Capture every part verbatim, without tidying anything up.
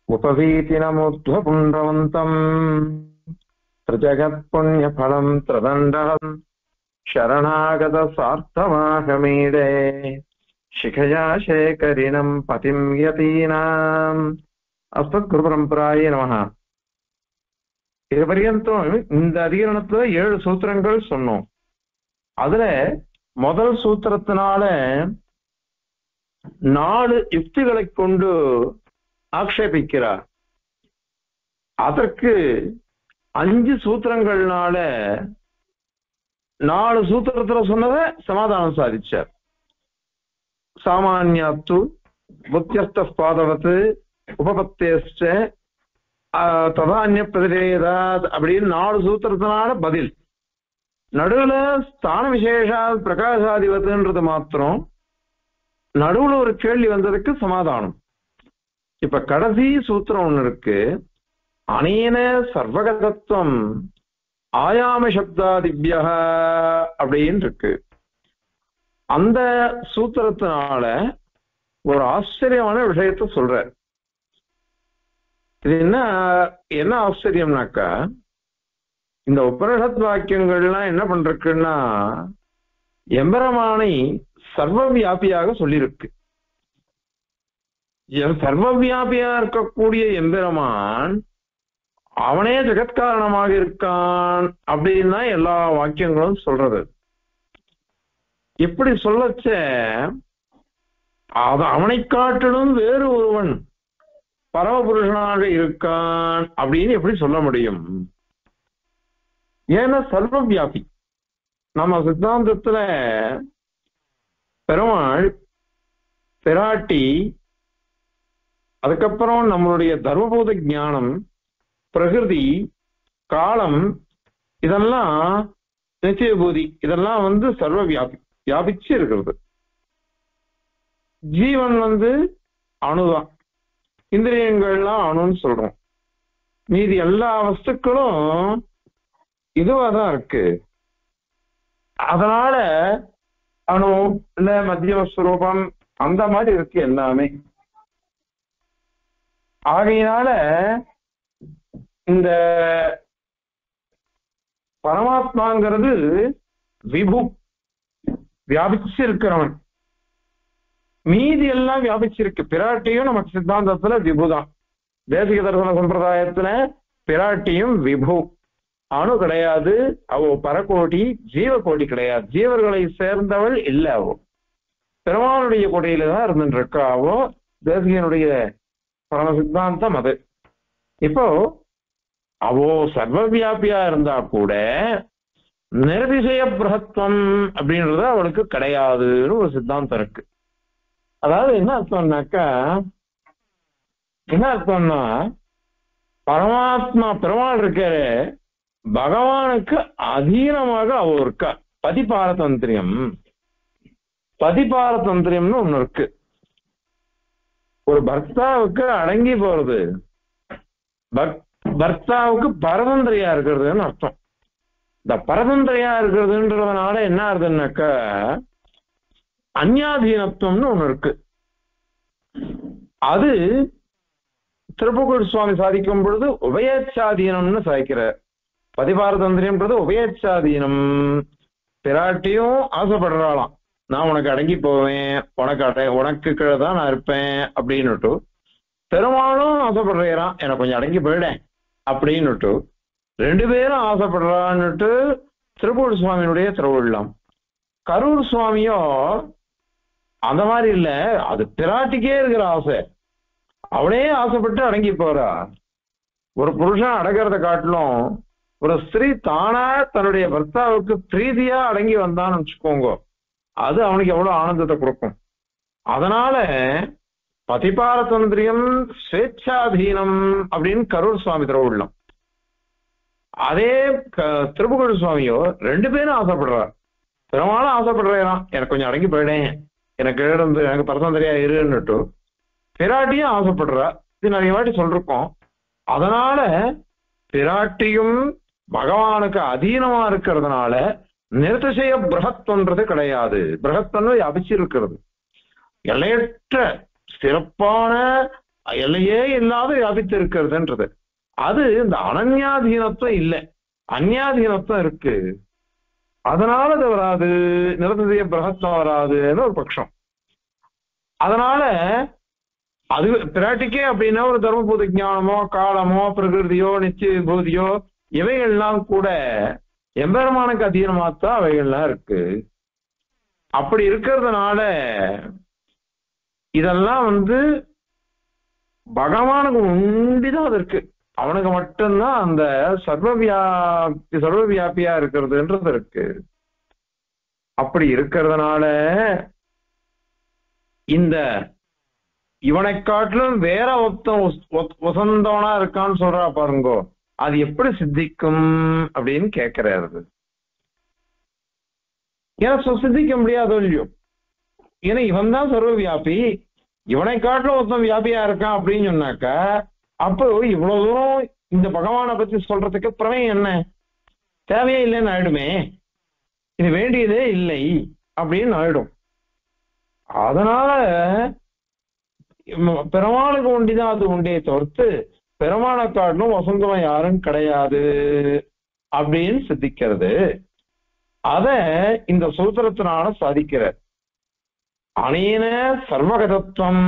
उपवीतिनमुद्ध्वपुण्ड्रवन्तम् त्रिजगत्पुण्यफलम् त्रिदण्डहम् शरणागतसार्थमाहमीडे शिखया शेखरिणम् पतिम् यतीनाम् अस्मद्गुरुपरम्परायै நமஹ. இது பர்யந்தம் இந்த அதிகரணத்துல ஏழு சூத்திரங்கள் சொன்னோம். அதுல முதல் சூத்திரத்தினால நாலு யுக்திகளை கொண்டு ஆக்ஷேபிக்கிறார். அதற்கு அஞ்சு சூத்திரங்கள்னால நாலு சூத்திரத்துல சொன்னதை சமாதானம் சாதிச்சார். சாமானியாத்து புத்தியஸ்த பாதவத்து உபபத்தேஷ்ட ததான்ய பிரதிரேதாத் அப்படின்னு நாலு சூத்திரத்தினால பதில். நடுவுல ஸ்தான விசேஷா பிரகாசாதிபத்துன்றது மாத்திரம் நடுவுல ஒரு கேள்வி வந்ததுக்கு சமாதானம். இப்ப கடைசி சூத்திரம் ஒண்ணு இருக்கு. அனேன சர்வகதத்துவம் ஆயாம சப்தாதிபிய அப்படின்னு இருக்கு. அந்த சூத்திரத்தினால ஒரு ஆச்சரியமான விஷயத்த சொல்ற. இது என்ன என்ன ஆச்சரியம்னாக்கா, இந்த உபனிஷத் வாக்கியங்கள்லாம் என்ன பண்றதுன்னா எம்பெருமானை சர்வ வியாபியாக சொல்லியிருக்கு. சர்வ வியாபியா இருக்கக்கூடிய எம்பெருமான் அவனே ஜெகத்காரணமாக இருக்கான் அப்படின்னு தான் எல்லா வாக்கியங்களும் சொல்றது. இப்படி சொல்லச்ச அது அவனை காட்டிலும் வேறு ஒருவன் பரமபுருஷனாக இருக்கான் அப்படின்னு எப்படி சொல்ல முடியும்? ஏன்னா சர்வ வியாபி. நம்ம சித்தாந்தத்துல பெருமாள், பிராட்டி, அதுக்கப்புறம் நம்மளுடைய தர்மபூத ஞானம், பிரகிருதி, காலம், இதெல்லாம் நிச்சயபூதி, இதெல்லாம் வந்து சர்வ வியாபி வியாபிச்சு இருக்கிறது. ஜீவன் வந்து அணுதான், இந்திரியங்கள்லாம் அணுன்னு சொல்றோம். மீதி எல்லா வஸ்துக்களும் இதுவாதான் இருக்கு. அதனால அணு இல்ல மத்தியம ஸ்வரூபம் அந்த மாதிரி இருக்கு எல்லாமே. ஆகையினால இந்த பரமாத்மாங்கிறது விபு, வியாபிச்சு இருக்கிறவன். மீதி எல்லாம் வியாபிச்சிருக்கு. பிராட்டியும் நமக்கு சித்தாந்தத்துல விபுதான். தேசிக தர்சன சம்பிரதாயத்துல பிராட்டியும் விபு. அணு கிடையாது, அவ பரகோடி, ஜீவகோடி கிடையாது. ஜீவர்களை சேர்ந்தவள் இல்ல. அவோ பெருமானுடைய கோட்டையில தான் இருந்துட்டு இருக்கா. அவோ தேசிகனுடைய பரம சித்தாந்தம் அது. இப்போ அவோ சர்வ வியாபியா இருந்தா கூட நிர்திசய பிரகத்துவம் அப்படின்றது அவளுக்கு கிடையாதுன்னு ஒரு சித்தாந்தம் இருக்கு. அதாவது என்ன அர்த்தம்னாக்கா, என்ன அர்த்தம்னா பரமாத்மா பெருமாள் இருக்காரு, பகவானுக்கு அதீனமாக அவ இருக்கா. பதிபாரதந்திரியம், பதிபாரதந்திரியம்னு ஒண்ணு இருக்கு. ஒரு பர்த்தாவுக்கு அடங்கி போறது, பர்த்தாவுக்கு பரதந்திரியா இருக்கிறதுன்னு அர்த்தம். இந்த பரதந்திரியா இருக்கிறதுன்றதுனால என்ன ஆகுதுன்னாக்கா அந்யாதீனத்துவம்னு ஒண்ணு இருக்கு. அது திருப்புகழ் சுவாமி சாதிக்கும் பொழுது உபயேச்சாதீனம்னு சாதிக்கிறார். பதிபாரதந்திரியம்ன்றது உபயேச்சாதீனம். பிராட்டியும் ஆசைப்படுறாளாம், நான் உனக்கு அடங்கி போவேன், உனக்கு அடை உனக்கு கீழே தான் நான் இருப்பேன் அப்படின்னுட்டு. பெருமாளும் ஆசைப்படுறான், எனக்கு கொஞ்சம் அடங்கி போயிடேன் அப்படின்னுட்டு. ரெண்டு பேரும் ஆசைப்படுறான்னுட்டு திருப்புகழ் சுவாமியினுடைய திருவுள்ளம். கரூர் சுவாமியோ அந்த மாதிரி இல்ல, அது பிராட்டிக்கே இருக்கிற ஆசை. அவளே ஆசைப்பட்டு அடங்கி போறா. ஒரு புருஷன் அடக்கிறத காட்டிலும் ஒரு ஸ்திரீ தானா தன்னுடைய பர்த்தாவுக்கு பிரீதியா அடங்கி வந்தான்னு வச்சுக்கோங்க, அது அவனுக்கு எவ்வளவு ஆனந்தத்தை கொடுக்கும். அதனால பதிபாரதந்திரியம் ஸ்வேச்சாதீனம் அப்படின்னு கரூர் சுவாமி திருவுள்ளம். அதே திருப்புகழ் சுவாமியோ ரெண்டு பேரும் ஆசைப்படுறார். பெருமாளும் ஆசைப்படுறான், எனக்கு கொஞ்சம் அடங்கி போயிடேன், எனக்கு இருந்து எனக்கு பரதந்திரியா இருன்னுட்டு. பிராட்டியும் ஆசைப்படுறா. இது நிறைய வாட்டி சொல்லிருக்கோம். அதனால பிராட்டியும் பகவானுக்கு அதீனமா இருக்கிறதுனால நிர்திசய பிரகத்வன்றது கிடையாது. பிரகத்வன்னு வியாபிச்சு இருக்கிறது. எல்லையற்ற சிறப்பான எல்லையே இல்லாத வியாபித்து இருக்கிறதுன்றது. அது இந்த அனன்யாதீனத்துவம் இல்லை, அந்யாதீனத்துவம் இருக்கு. அதனால அது வராது, நிரந்தரிய பிரகத்தம் வராதுன்னு ஒரு பட்சம். அதனால அது பிராட்டிக்கே அப்படின்னா ஒரு தர்மபூத ஞானமோ காலமோ பிரகிருதியோ நிச்சய விபூதியோ இவைகள்லாம் கூட எம்பெருமானுக்கு அதீனமாத்தான் அவைகள்லாம் இருக்கு. அப்படி இருக்கிறதுனால இதெல்லாம் வந்து பகவானுக்கு உண்டிதான் அது இருக்கு. அவனுக்கு மட்டும்தான் அந்த சர்வவியாபி சர்வவியாபியா இருக்கிறதுன்றது இருக்கு. அப்படி இருக்கிறதுனால இந்த இவனை காட்டிலும் வேற ஒருத்தன் வசந்தவனா இருக்கான்னு சொல்றா பாருங்கோ, அது எப்படி சித்திக்கும் அப்படின்னு கேட்கிறாரு. ஏன்னா சித்திக்க முடியாதோ இல்லையோ, ஏன்னா இவன் தான் சர்வ வியாபி, இவனை காட்டிலும் ஒருத்தன் வியாபியா இருக்கான் அப்படின்னு சொன்னாக்கா அப்போ இவ்வளவு தூரம் இந்த பகவானை பத்தி சொல்றதுக்கு பிரமேயம் என்ன, தேவையே இல்லைன்னு ஆயிடுமே, இது வேண்டியதே இல்லை அப்படின்னு ஆயிடும். அதனால பெருமாளுக்கு ஒண்டிதான் அது உண்டே தவிர்த்து பெருமாளை காட்டிலும் வசந்தவன் யாரும் கிடையாது அப்படின்னு சித்திக்கிறது. அத இந்த சூத்திரத்தினால சாதிக்கிற அனேன சர்வகதத்துவம்.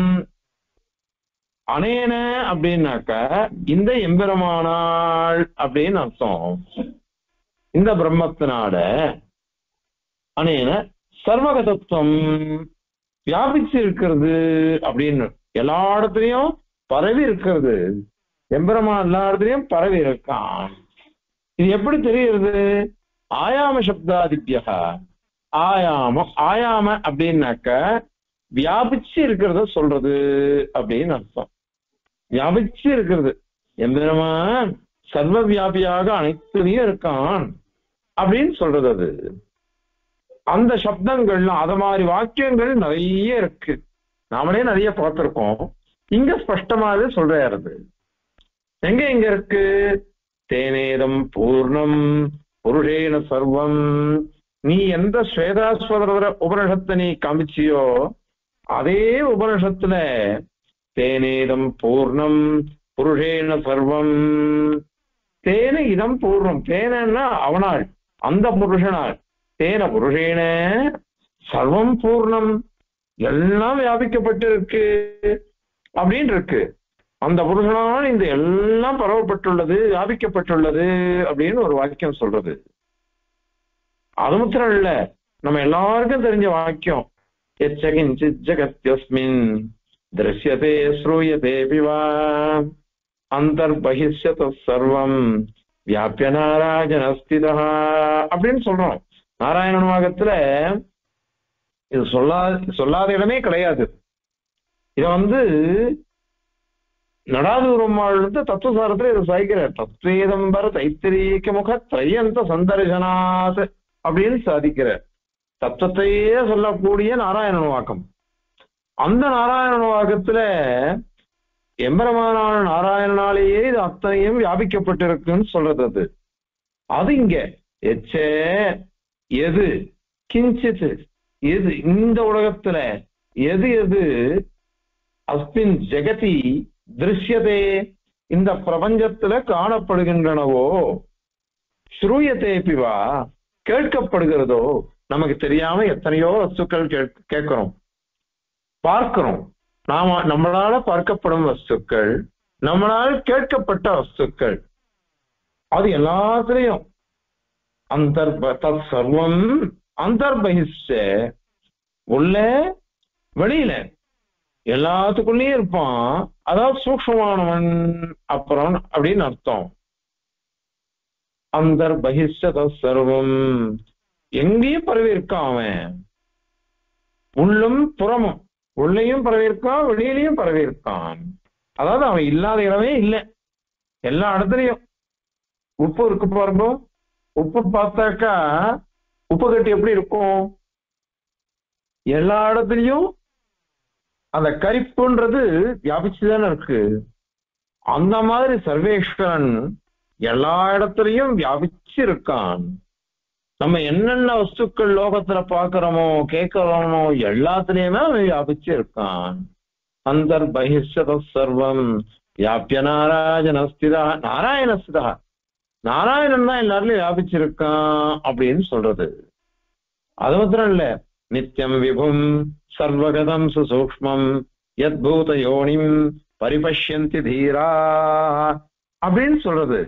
அனேன அப்படின்னாக்க இந்த எம்பெருமானாள் அப்படின்னு அர்த்தம். இந்த பிரம்மத்தினால அனேன சர்வகதத்துவம் வியாபிச்சு இருக்கிறது அப்படின்னு, எல்லா இடத்துலயும் பரவி இருக்கிறது. எம்பெருமான் எல்லா இடத்துலயும் பரவி இருக்கான். இது எப்படி தெரிகிறது? ஆயாம சப்தாதித்யா, ஆயாமம் ஆயாம அப்படின்னாக்க வியாபிச்சு இருக்கிறத சொல்றது அப்படின்னு அர்த்தம். வியாபிச்சு இருக்கிறது, எம்பெருமான் சர்வ வியாபியாக அனைத்துலயும் இருக்கான் அப்படின்னு சொல்றது. அது அந்த சப்தங்கள்லாம் அத மாதிரி வாக்கியங்கள் நிறைய இருக்கு, நாமளே நிறைய பார்த்திருக்கோம். இங்க ஸ்பஷ்டமாவே சொல்றாரு. எங்க எங்க இருக்கு? தேனேதம் பூர்ணம் புருஷேன சர்வம். நீ எந்த ஸ்வேதாஸ்வதர உபனிஷத்தை நீ காமிச்சியோ அதே உபனிஷத்துல தேனேதம் பூர்ணம் புருஷேன சர்வம். தேன இதம் பூர்ணம், தேனா அவனால், அந்த புருஷனால், தேன புருஷேன சர்வம் பூர்ணம், எல்லாம் வியாபிக்கப்பட்டிருக்கு அப்படின்னு இருக்கு. அந்த புருஷனால் இந்த எல்லாம் பரவப்பட்டுள்ளது, வியாபிக்கப்பட்டுள்ளது அப்படின்னு ஒரு வாக்கியம் சொல்றது. அது மாத்திரம் இல்ல, நம்ம எல்லாருக்கும் தெரிஞ்ச வாக்கியம், எச்சகிஞ்சித் ஜகத்யஸ்மின் திருஷ்யதே ஸ்ரூயதே பிவா அந்தர்பஹிஷ்யத சர்வம் வியாபிய நாராயணஸ்திதா அப்படின்னு சொல்றோம். நாராயணன் வாகத்துல இது சொல்லாத சொல்லாத இடமே கிடையாது. இத வந்து நடாதூரம்மாள் தத்துவசாரத்துல இதை சாதிக்கிறார். தத்வேதம்பர தைத்திரீக முக திரையந்த சந்தர்சனாத் அப்படின்னு சாதிக்கிறார். தத்துவத்தையே சொல்லக்கூடிய நாராயணன் வாக்கம். அந்த நாராயணன் வாக்கத்துல எம்பெருமானான நாராயணனாலேயே இது அத்தனையும் வியாபிக்கப்பட்டிருக்குன்னு சொல்றது. அது அது இங்க எச்ச எது கிஞ்சித் எது இந்த உலகத்துல எது எது அஸ்மின் ஜெகதி திருஷ்யதே இந்த பிரபஞ்சத்துல காணப்படுகின்றனவோ, ஸ்ரூயதே பிவா கேட்கப்படுகிறதோ, நமக்கு தெரியாம எத்தனையோ வஸ்துக்கள் கேட்கிறோம், பார்க்கிறோம். நாம நம்மளால பார்க்கப்படும் வஸ்துக்கள், நம்மளால் கேட்கப்பட்ட வஸ்துக்கள், அது எல்லாத்திலையும் அந்தர்ப தத் சர்வம் அந்தர்பகிஷ்ட, உள்ள வெளியில எல்லாத்துக்குள்ளேயும் இருப்பான். அதாவது சூக்ஷ்மமானவன் அப்புறம் அப்படின்னு அர்த்தம். அந்தர்பகிஷ்ட தத் சர்வம் எங்கேயும் பரவி இருக்கான் அவன், உள்ளும் புறமும், உள்ளேயும் பரவி இருக்கான், வெளியிலையும் பரவி இருக்கான். அதாவது அவன் இல்லாத இடமே இல்லை, எல்லா இடத்துலையும். உப்பு இருக்கு பாருங்க, உப்பு பார்த்தாக்கா உப்பு கட்டி எப்படி இருக்கும்? எல்லா இடத்துலையும் அந்த கரிப்புன்றது வியாபிச்சுதானே இருக்கு. அந்த மாதிரி சர்வேஸ்வரன் எல்லா இடத்துலையும் வியாபிச்சு இருக்கான். நம்ம என்னென்ன வஸ்துக்கள் லோகத்துல பாக்குறோமோ கேட்கிறோமோ எல்லாத்துலயுமே அவன் வியாபிச்சு இருக்கான். அந்தர்பகிஷ்யத சர்வம் வியாபிய நாராயண ஸ்திதா. நாராயண ஸ்திதா, நாராயணன் தான் எல்லாருலயும் வியாபிச்சிருக்கான் அப்படின்னு சொல்றது. அது மாத்திரம் இல்ல, நித்தியம் விபும் சர்வகதம் சுசூக்ஷ்மம் யத்பூத யோனிம் பரிபஷ்யந்தி தீரா அப்படின்னு சொல்றது.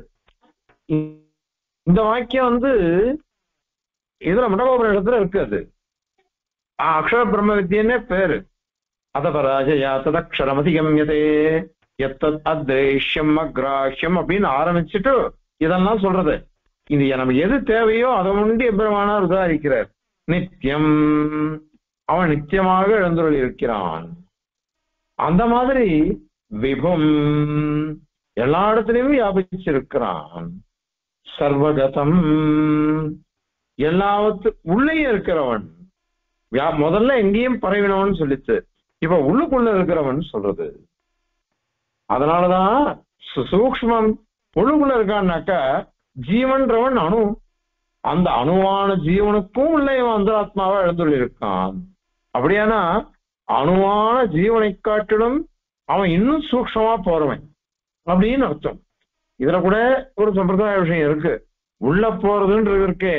இந்த வாக்கியம் வந்து இதுல மண்டபோபுர இடத்துல இருக்காது. அக்ஷர பிரம்ம வித்தியன்னே பேரு. அதபராஜயா ததக்ஷரமதிகம்யதே எத்தத் அத்ரேஷ்யம் அக்ராஹ்யம் அப்படின்னு ஆரம்பிச்சுட்டு இதெல்லாம் சொல்றது. இது நமக்கு எது தேவையோ அதை முண்டி எம்பெருமானார் உதாரிக்கிறார். நித்தியம், அவன் நித்தியமாக எழுந்துள்ள இருக்கிறான். அந்த மாதிரி விபும், எல்லா இடத்துலயும் வியாபிச்சிருக்கிறான். சர்வகதம், எல்லாவத்து உள்ளேயும் இருக்கிறவன். முதல்ல எங்கேயும் பரவினவன் சொல்லிச்சு, இப்ப உள்ளுக்குள்ள இருக்கிறவன் சொல்றது. அதனாலதான் சூக்ஷ்மம் உள்ளுக்குள்ள இருக்கான்னாக்கா ஜீவன்றவன் அணு, அந்த அணுவான ஜீவனுக்கும் உள்ள இவன் அந்தராத்மாவா எழுந்துள்ள இருக்கான். அப்படியானா அணுவான ஜீவனை காட்டிலும் அவன் இன்னும் சூக்ஷ்மமா போறவன் அப்படின்னு அர்த்தம். இதுல கூட ஒரு சம்பிரதாய விஷயம் இருக்கு. உள்ள போறதுன்றது இருக்கே,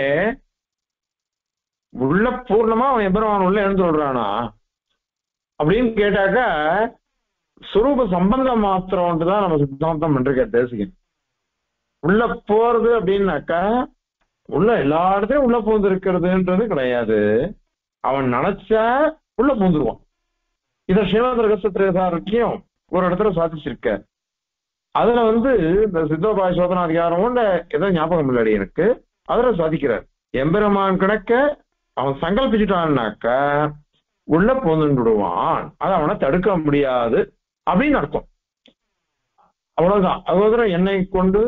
உள்ள பூர்ணமா அவன் எம்பெருமான் உள்ள எழுந்து விடுறானா அப்படின்னு கேட்டாக்கா சுரூப சம்பந்தம் மாத்திரம்ன்றுதான் நம்ம சித்தாந்தம் பண்ற தேசிகன். உள்ள போறது அப்படின்னாக்கா உள்ள எல்லா இடத்துலயும் உள்ள பூந்து இருக்கிறதுன்றது கிடையாது. அவன் நினைச்சா உள்ள பூந்துருவான். இத ஸ்ரீமத் ரகசியத்திரேசாரத்தையும் ஒரு இடத்துல சாதிச்சிருக்க. அதுல வந்து இந்த சித்தோபாய சோதனா அதிகாரம் ஏதோ ஞாபகம் இல்லாடி எனக்கு, அதுல சாதிக்கிறார். எம்பெருமான் கிடக்க அவன் சங்கல்பிச்சுட்டான்னாக்கா உள்ள பூந்து விடுவான். அதை அவனை தடுக்க முடியாது அப்படின்னு அர்த்தம். அவ்வளவுதான். அதுவரை என்னை கொண்டு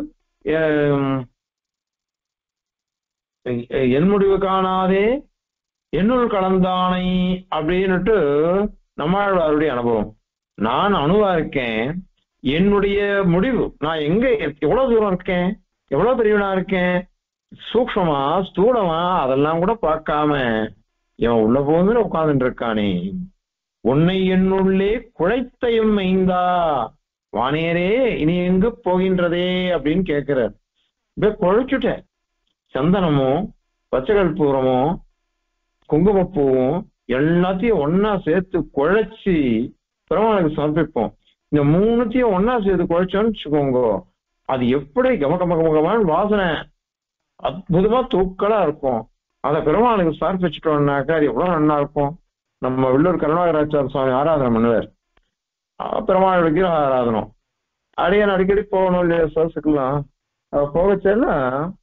என் முடிவு காணாதே என்னுள் கலந்தானை அப்படின்னுட்டு நம்மளுடைய அனுபவம். நான் அணுவா இருக்கேன், என்னுடைய முடிவு நான் எங்க எவ்வளவு தூரம் இருக்கேன், எவ்வளவு பெரியவனா இருக்கேன், சூக்ஷமா ஸ்தூலமா அதெல்லாம் கூட பார்க்காம இவன் உள்ள போந்து உட்கார்ந்துட்டு இருக்கானே. உன்னை என்னுள்ளே குழைத்தையும் மைந்தா வானேரே இனி எங்கு போகின்றதே அப்படின்னு கேட்கிறார். இப்ப குழைச்சுட்டேன். சந்தனமும் பச்சைகள் பூரமும் குங்குமப்பூவும் எல்லாத்தையும் ஒன்னா சேர்த்து குழைச்சி பெருமாளுக்கு சமர்ப்பிப்போம். இந்த மூணுத்தையும் ஒன்னா சேர்த்து குழைச்சோன்னு வச்சுக்கோங்க, அது எப்படி கம கம கமகமான வாசனை அற்புதமா தூக்கலா இருக்கும். அதை பெருமாளுக்கு சமர்ப்பிச்சுட்டோம்னாக்கா அது எவ்வளவு நல்லா இருக்கும். நம்ம உள்ளூர் கருணாகராச்சார சுவாமி ஆராதனை பண்ணுவார். பெருமாள் வைக்கிற ஆராதனம் அடியான் அடிக்கடி போகணும் இல்லையா சர்ச்சுக்கெல்லாம். போகச்சேன்னா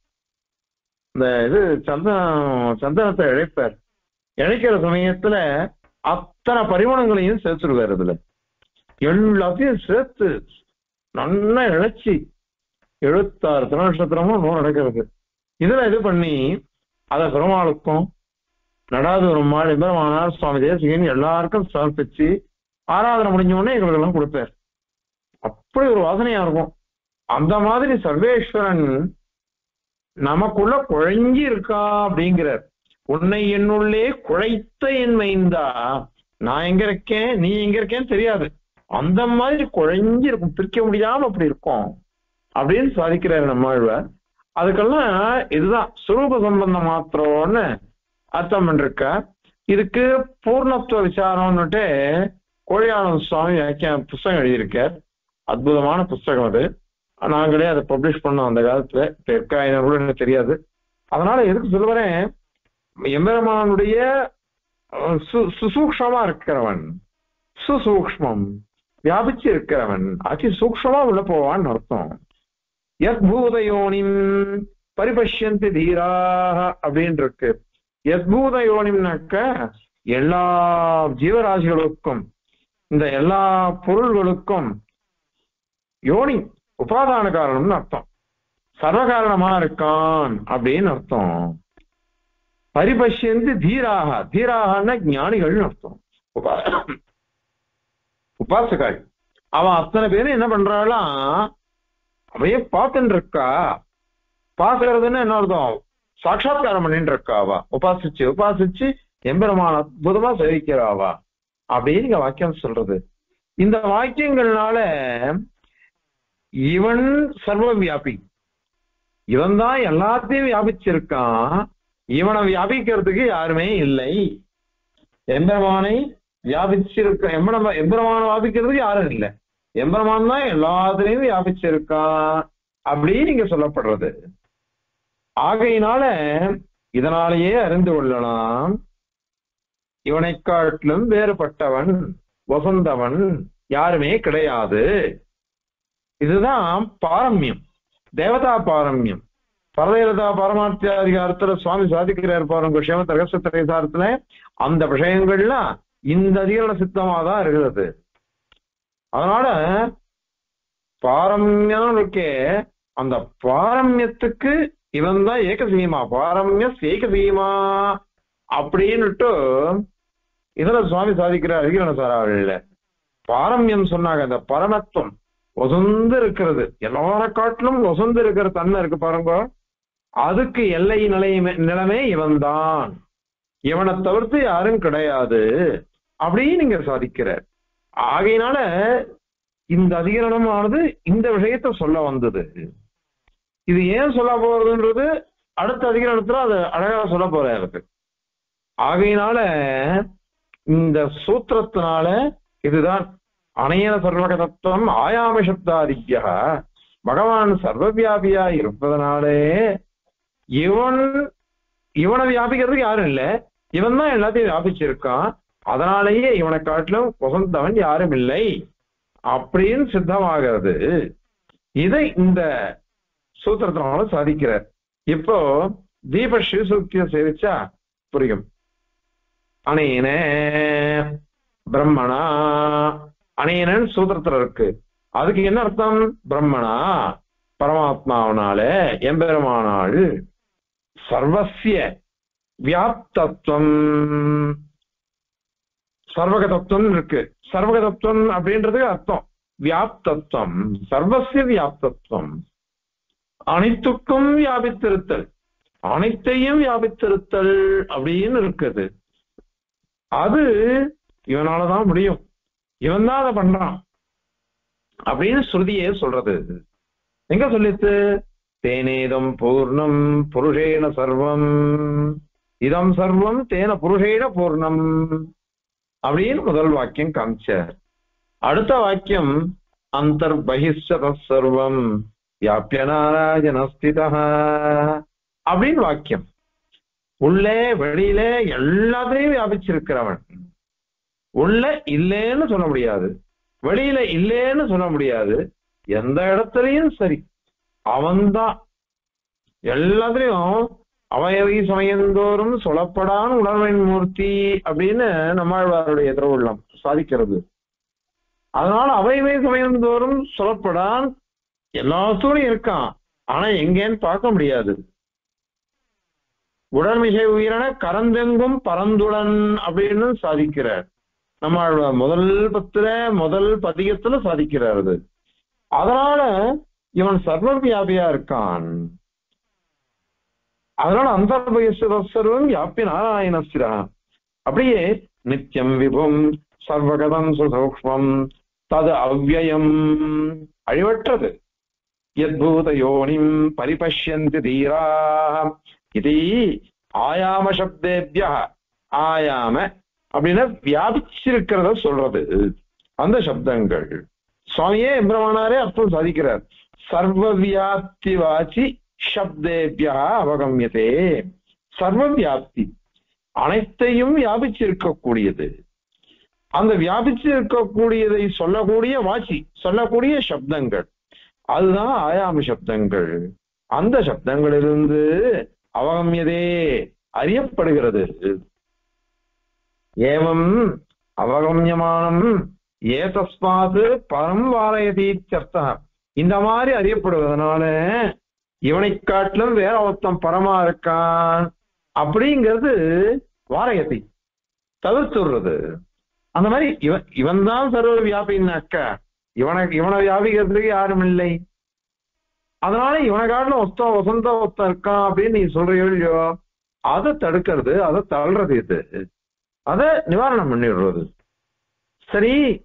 இந்த இது சந்தனம் சந்தனத்தை இழைப்பார். இழைக்கிற சமயத்துல அத்தனை பரிமாணங்களையும் சேர்த்துடுவார். இதுல எல்லாத்தையும் சேர்த்து நல்லா இழைச்சி எழுபத்தாறு திருநட்சத்திரமும் நூறு நடக்கிறது. இதுல இது பண்ணி அதை பெருமாளுக்கும் நடாதூரம் மாடி பெருமானார் சுவாமி தேசிகன் எல்லாருக்கும் சமர்ப்பிச்சு ஆராதனை முடிஞ்ச உடனே எங்களுக்கெல்லாம் கொடுப்பார். அப்படி ஒரு வாசனையா இருக்கும். அந்த மாதிரி சர்வேஸ்வரன் நமக்குள்ள குழைஞ்சி இருக்கா அப்படிங்கிறார். உன்னை என்னுள்ளே குழைத்த என் மைந்தா, நான் எங்க இருக்கேன் நீ எங்க இருக்கேன்னு தெரியாது, அந்த மாதிரி குழைஞ்சி இருக்கும், பிரிக்க முடியாம அப்படி இருக்கும் அப்படின்னு சாதிக்கிறாரு நம்மாழ்வார். அதுக்கெல்லாம் இதுதான் சுரூப சம்பந்தம் மாத்திரம்னு அர்த்தம் பண்ணிருக்க. இதுக்கு பூர்ணத்துவ விசாரம்னுட்டு கோழியானந்த சுவாமி வியாக்கிய புஸ்தகம் எழுதியிருக்கார். அற்புதமான புஸ்தகம் அது. நாங்களே அதை பப்ளிஷ் பண்ணோம் அந்த காலத்துல. இப்ப இருக்கா கூட எனக்கு தெரியாது. அதனால எதுக்கு சொல்லுவேன், எம்பெருமானுடைய சுசூக்ஷமா இருக்கிறவன், சுசூக்ஷ்மம் வியாபிச்சு இருக்கிறவன் அதி சூக்ஷமா உள்ள போவான்னு அர்த்தம். யத் பூதயோனிம் பரிபஷ்யந்தி தீராக அப்படின்னு இருக்கு. யத் பூதயோனிம்னாக்க எல்லா ஜீவராசிகளுக்கும் இந்த எல்லா பொருள்களுக்கும் யோனி உபாதான காரணம்னு அர்த்தம். சர்வகாரணமா இருக்கான் அப்படின்னு அர்த்தம். பரிபஷ்யந்தி தீராக, தீராகன்னா ஞானிகள்னு அர்த்தம். உபா உபாசகாள் அவன் அத்தனை பேரும் என்ன பண்றாளாம், அவையே பார்த்துட்டு இருக்கா. பாக்குறதுன்னு என்ன அர்த்தம், சாட்சாத்காரம் பண்ணிட்டு இருக்காவா, உபாசிச்சு உபாசிச்சு எம்பெருமான அற்புதமா சேவிக்கிறாவா அப்படின்னு இங்க வாக்கியம் சொல்றது. இந்த வாக்கியங்கள்னால இவன் சர்வ வியாபி, இவன் தான் எல்லாத்தையும் வியாபிச்சிருக்கான், இவனை வியாபிக்கிறதுக்கு யாருமே இல்லை. எம்பெருமானை வியாபிச்சிருக்க எம்பெருமா எம்பெருமானை வியாபிக்கிறதுக்கு யாரும் இல்லை, எம்பெருமான் தான் எல்லாத்திலையும் வியாபிச்சிருக்கான் அப்படின்னு இங்க சொல்லப்படுறது. ஆகையினால இதனாலேயே அறிந்து கொள்ளலாம், இவனை காட்டிலும் வேறுபட்டவன் வசந்தவன் யாருமே கிடையாது. இதுதான் பாரம்யம், தேவதா பாரம்யம். பரதேவதா பாரமார்த்தியாதிகாரத்துல சுவாமி சாதிக்கிறார் பாருங்க, ஸ்ரீமத் ரகசியத்திரேசாரத்துல. அந்த விஷயங்கள்லாம் இந்த அதிகரண சித்தமாதான் இருக்கிறது. அதனால பாரம்யம் இருக்கே, அந்த பாரம்யத்துக்கு இவன் தான் ஏகசீமா, பாரம்ய ஏகசீமா அப்படின்னுட்டு இதுல சுவாமி சாதிக்கிறார் அதிகரண சாராவளியில. பாரம்யம் சொன்னாங்க, அந்த பரமத்துவம் ஒசந்து இருக்கிறது, எல்லார காட்டிலும் ஒசந்து இருக்கிற தன்மை இருக்கு பாருங்க, அதுக்கு எல்லை நிலை நிலைமை இவன் தான், இவனை தவிர்த்து யாரும் கிடையாது அப்படின்னு நீங்க சாதிக்கிறார். ஆகையினால இந்த அதிகரணமானது இந்த விஷயத்த சொல்ல வந்தது. இது ஏன் சொல்ல போறதுன்றது அடுத்த அதிகரணத்துல அது அழகா சொல்ல போற இருக்கு. ஆகையினால இந்த சூத்திரத்தினால இதுதான் அனையன சர்வக தத்துவம் ஆயாம சப்தாதித்யா, பகவான் சர்வவியாபியா இருப்பதனாலே இவன் இவனை வியாபிக்கிறதுக்கு யாரும் இல்லை, இவன் தான் எல்லாத்தையும் வியாபிச்சிருக்கான், அதனாலேயே இவனை காட்டிலும் வசந்தவன் யாரும் இல்லை அப்படின்னு சித்தமாகிறது. இதை இந்த சூத்திரத்தினால சாதிக்கிறார். இப்போ தீப ஸ்ரீசூக்தியை சேவிச்சா புரியும். அனேன பிரம்மணா, அனேனன் சூத்திரத்துல இருக்கு, அதுக்கு என்ன அர்த்தம்? பிரம்மணா பரமாத்மாவனால எம்பெருமானாள் சர்வசிய வியாப்தத்துவம், சர்வக தத்துவம் இருக்கு, சர்வக தத்துவம் அப்படின்றதுக்கு அர்த்தம் வியாப்தத்துவம், சர்வசிய வியாப்தத்துவம், அனைத்துக்கும் வியாபித்திருத்தல், அனைத்தையும் வியாபித்திருத்தல் அப்படின்னு இருக்குது. அது இவனாலதான் முடியும், இவன் தான் அதை பண்றான் அப்படின்னு ஸ்ருதியே சொல்றது. எங்க சொல்லித்து? தேனேதம் பூர்ணம் புருஷேன சர்வம், இதம் சர்வம் தேன புருஷேன பூர்ணம் அப்படின்னு முதல் வாக்கியம் காமிச்சார். அடுத்த வாக்கியம் அந்தர்பகிஷ்ட சர்வம் வியாபிய நாராயணஸ்திதா அப்படின்னு வாக்கியம். உள்ளே வெளியிலே எல்லாத்தையும் வியாபிச்சிருக்கிறவன், உள்ள இல்லேன்னு சொல்ல முடியாது, வெளியில இல்லேன்னு சொல்ல முடியாது, எந்த இடத்துலயும் சரி அவன்தான் எல்லாத்துலயும். அவையவை சமயந்தோறும் சொல்லப்படான் உணர்வின் மூர்த்தி அப்படின்னு நம்மாழ்வாருடைய திருவுள்ளம் சாதிக்கிறது. அதனால அவையவை சமயந்தோறும் சொல்லப்படான் எல்லாத்தோடும் இருக்கான், ஆனா எங்கேன்னு பார்க்க முடியாது. உடன்மிகை உயிரான கரந்தெங்கும் பரந்துடன் அப்படின்னு சாதிக்கிறார் நம்மாழ்வார் முதல் பத்துல முதல் பதிகத்துல சாதிக்கிறார். அதனால இவன் சர்வ வியாபியா இருக்கான். அதனால அந்தர்பயசர்வம் வியாபி நாராயணஸ்திரா, அப்படியே நித்தியம் விபும் சர்வகதம் சுசூக்ஷ்மம் தது அவ்யயம் அழிவற்றது, யத்பூத யோனிம் பரிபஷ்யந்தி தீரா இது ஆயாம சப்தேபிய, ஆயாம அப்படின்னா வியாபிச்சிருக்கிறத சொல்றது அந்த சப்தங்கள். சுவாமியே எம்பிரமானாரே அர்த்தம் சாதிக்கிறார், சர்வ வியாப்தி வாச்சி சப்தேபியா அவகமியதே. சர்வ வியாப்தி அனைத்தையும் வியாபிச்சிருக்கக்கூடியது, அந்த வியாபிச்சு இருக்கக்கூடியதை சொல்லக்கூடிய வாசி சொல்லக்கூடிய சப்தங்கள் அதுதான் ஆயாம சப்தங்கள். அந்த சப்தங்களிலிருந்து அவகமியதே அறியப்படுகிறது. ஏவம் அவகமியமானம் ஏதஸ்மாது பரம் வாரயதீச்சர்த்தா, இந்த மாதிரி அறியப்படுவதனால இவனை காட்டிலும் வேற ஒருத்தன் பரமா இருக்கான் அப்படிங்கிறது வாரயத்தை தவிர்த்துடுறது. அந்த மாதிரி இவன் இவன் தான் சர்வ வியாபின்னாக்க இவனை இவனை வியாபிக்கிறதுக்கு யாரும் இல்லை. அதனால இவனை காட்டிலும் ஒத்தம் வசந்த ஒத்தம் இருக்கான் அப்படின்னு நீ சொல்றியோ இல்லையோ, அதை தடுக்கிறது, அதை தள்ளுறது, இது அதை நிவாரணம் பண்ணிடுறது. சரி,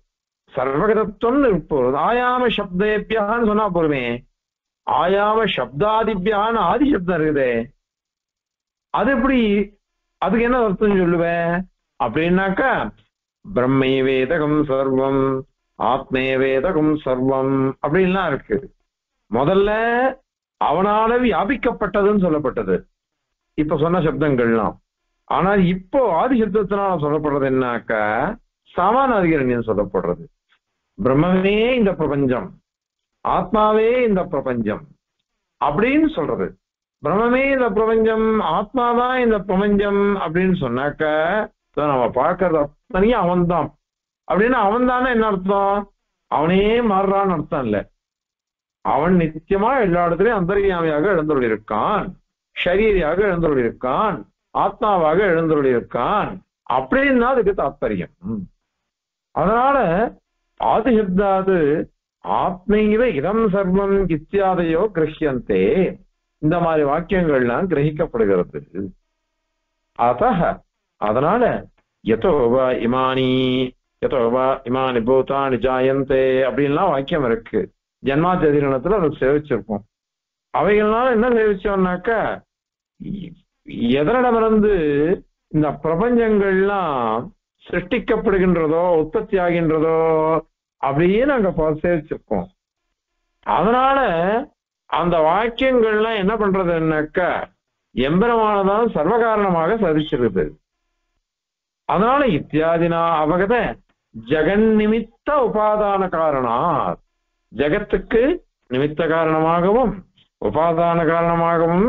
சர்வகதத்துவம் இருப்போம். ஆயாம சப்தேபியான்னு சொன்னா போருமே, ஆயாம சப்தாதிபியான்னு ஆதி சப்தம் இருக்குதே, அது எப்படி, அதுக்கு என்ன அர்த்தம் சொல்லுவேன் அப்படின்னாக்கா, பிரம்மை வேதகம் சர்வம் ஆத்மே வேதகம் சர்வம் அப்படின்லாம் இருக்கு. முதல்ல அவனால வியாபிக்கப்பட்டதுன்னு சொல்லப்பட்டது இப்ப சொன்ன சப்தங்கள்லாம். ஆனால் இப்போ ஆதி சப்தத்தினால சொல்லப்படுறது என்னாக்கா சமான அதிகரண்யம் சொல்லப்படுறது. பிரம்மமே இந்த பிரபஞ்சம், ஆத்மாவே இந்த பிரபஞ்சம் அப்படின்னு சொல்றது. பிரம்மமே இந்த பிரபஞ்சம், ஆத்மாதான் இந்த பிரபஞ்சம் அப்படின்னு சொன்னாக்க நம்ம பார்க்கறது அத்தனையும் அவன்தான். அப்படின்னா அவன் தானே என்ன அர்த்தம், அவனே மாறுறான்னு அர்த்தம் இல்ல. அவன் நித்தியமா எல்லா இடத்துலயும் அந்தர்யாமியாக எழுந்தருளிருக்கான், ஷரீரியாக எழுந்தருளிருக்கான், ஆத்மாவாக எழுந்தருளிருக்கான் அப்படின்னா அதுக்கு தாத்பரியம். அதனால ஆதிசப்தாது ஆத்மீவ இதம் சர்வம் இத்தியாதையோ கிரஹியந்தே, இந்த மாதிரி வாக்கியங்கள்லாம் கிரகிக்கப்படுகிறது. அத அதனால யதோவா இமானி யதோவா இமானி பூதானி ஜாயந்தே அப்படின்லாம் வாக்கியம் இருக்கு. ஜன்மாதிரணத்துல அதை சேவிச்சிருப்போம். அவைகள்னால என்ன சேவிச்சோம்னாக்கா, எதனிடமிருந்து இந்த பிரபஞ்சங்கள்லாம் சிருஷ்டிக்கப்படுகின்றதோ உற்பத்தி ஆகின்றதோ அப்படியே நாங்க சேவிச்சிருக்கோம். அதனால அந்த வாக்கியங்கள்லாம் என்ன பண்றதுன்னாக்கா எம்பெருமானதான் சர்வகாரணமாக சாதிச்சிருது. அதனால இத்தியாதினா அவகத ஜெகன் நிமித்த உபாதான காரணா, ஜெகத்துக்கு நிமித்த காரணமாகவும் உபாதான காரணமாகவும்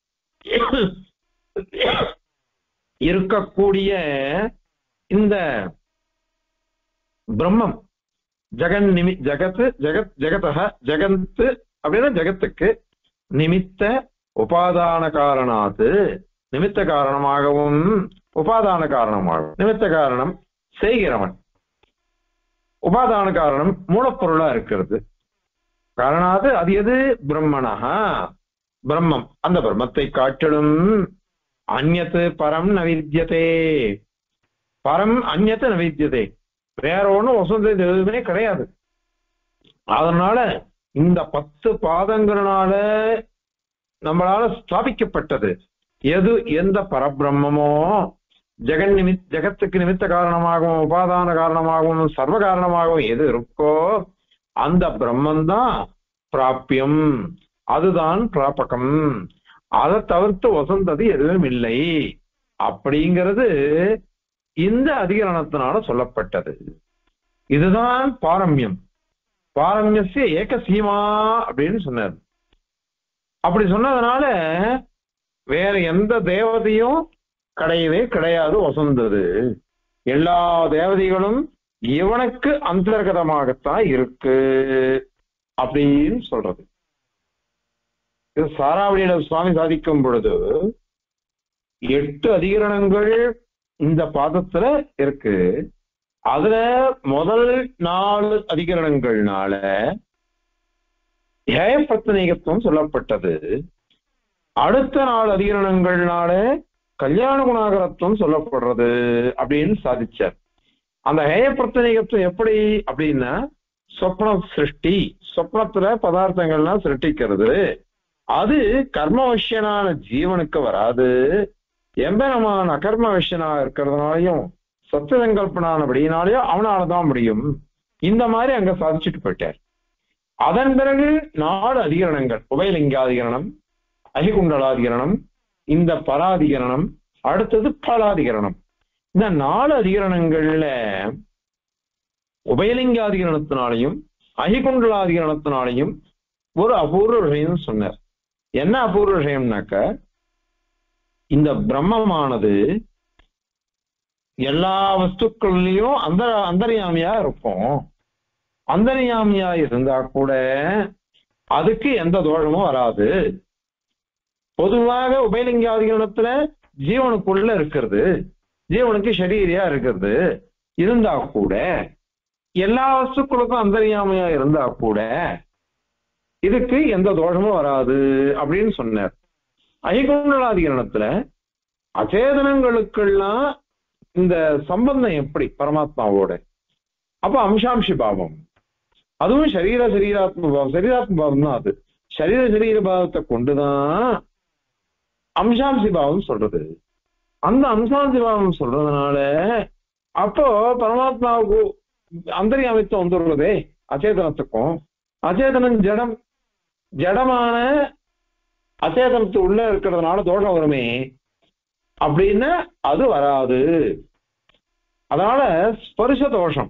இருக்கக்கூடிய இந்த பிரம்மம் ஜெகன் நிமி ஜெகத்து ஜெகத் ஜெகதஹ ஜெகத்து அப்படின்னா ஜெகத்துக்கு நிமித்த உபாதான காரணாத்து, நிமித்த காரணமாகவும் உபாதான காரணமாகும். நிமித்த காரணம் செய்கிறவன், உபாதான காரணம் மூலப்பொருளா இருக்கிறது. காரணாது அது எது, பிரம்மணஹா பிரம்மம். அந்த பிரம்மத்தை காட்டிலும் அந்யத்து பரம் நவித்யதே, பரம் அந்யத்து நவித்யதே, வேற ஒண்ணும் வசந்தது எதுவுமே கிடையாது. அதனால இந்த பத்து பாதங்களால நம்மளால ஸ்தாபிக்கப்பட்டது எது, எந்த பரபிரம்மமோ ஜெகன் நிமித் ஜெகத்துக்கு நிமித்த காரணமாகவும் உபாதான காரணமாகவும் சர்வ காரணமாகவும் எது இருக்கோ அந்த பிரம்மந்தான் பிராபியம், அதுதான் பிராபகம். அதை தவிர்த்து வசந்தது எதுவும் இல்லை அப்படிங்கிறது இந்த அதிகரணத்தினால சொல்லப்பட்டது. இதுதான் பாரம்யம். பாரம்யசிய ஏக சீமா அப்படின்னு சொன்னார். அப்படி சொன்னதுனால வேற எந்த தேவதையும் கிடையவே கிடையாது வசந்தது. எல்லா தேவதைகளும் இவனுக்கு அந்தர்கதமாகத்தான் இருக்கு அப்படின்னு சொல்றது. இது சாராவளியில சுவாமி சாதிக்கும் பொழுது எட்டு அதிகரணங்கள் இந்த பாதத்துல இருக்கு. அதுல முதல் நாலு அதிகரணங்கள்னால ஏயப்பிரத்தனீகத்துவம் சொல்லப்பட்டது. அடுத்த நாலு அதிகரணங்கள்னால கல்யாண குணாகரத்துவம் சொல்லப்படுறது அப்படின்னு சாதிச்சார். அந்த ஹேயப்பிரத்தனீகத்துவம் எப்படி அப்படின்னா, சொப்ன சிருஷ்டி, சொப்னத்துல பதார்த்தங்கள்லாம் சிருஷ்டிக்கிறது, அது கர்மவசியனான ஜீவனுக்கு வராது. எம்பெருமான் அகர்ம விஷயனா இருக்கிறதுனாலையும் சத்தியசங்கல்பனானபடினாலையும் அவனாலதான் முடியும். இந்த மாதிரி அங்க சாதிச்சுட்டு போயிட்டார். அதன் பிறகு நாலு அதிகரணங்கள், உபயலிங்காதிகரணம், அகிகுண்டலாதிகரணம், இந்த பராதிகரணம், அடுத்தது பலாதிகரணம். இந்த நாலு அதிகரணங்கள்ல உபயலிங்காதிகரணத்தினாலையும் அகிகுண்டலாதிகரணத்தினாலையும் ஒரு அபூர்வ விஷயம் சொன்னார். என்ன அபூர்வ விஷயம்னாக்க, இந்த பிரம்மமானது எல்லா வஸ்துக்கள்லயும் அந்த அந்தர்யாமியா இருக்கும். அந்தர்யாமியா இருந்தா கூட அதுக்கு எந்த தோஷமும் வராது. பொதுவாக உபயலிங்காதிகரணத்துல ஜீவனுக்குள்ள இருக்கிறது, ஜீவனுக்கு ஷரீரியா இருக்கிறது இருந்தா கூட, எல்லா வஸ்துக்களுக்கும் அந்தர்யாமியா இருந்தா கூட இதுக்கு எந்த தோஷமும் வராது அப்படின்னு சொன்னார். அகிகுண்டலாதிகரணத்துல அச்சேதனங்களுக்கெல்லாம் இந்த சம்பந்தம் எப்படி பரமாத்மாவோட, அப்ப அம்சாம்சி பாவம், அதுவும் சரீர சரீராத்ம பாவம். சரீராத்ம பாவம் தான் அது. சரீர சரீர பாவத்தை கொண்டுதான் அம்சாம்சி பாவம் சொல்றது. அந்த அம்சாம்சி பாவம் சொல்றதுனால அப்போ பரமாத்மாவுக்கு அந்தரியாமித்தம் வந்துடுறதே அச்சேதனத்துக்கும். அச்சேதனம் ஜடம், ஜடமான அச்சேதனத்து உள்ள இருக்கிறதுனால தோஷம் வருமே அப்படின்னு அது வராது. அதனால ஸ்பர்ஷ தோஷம்.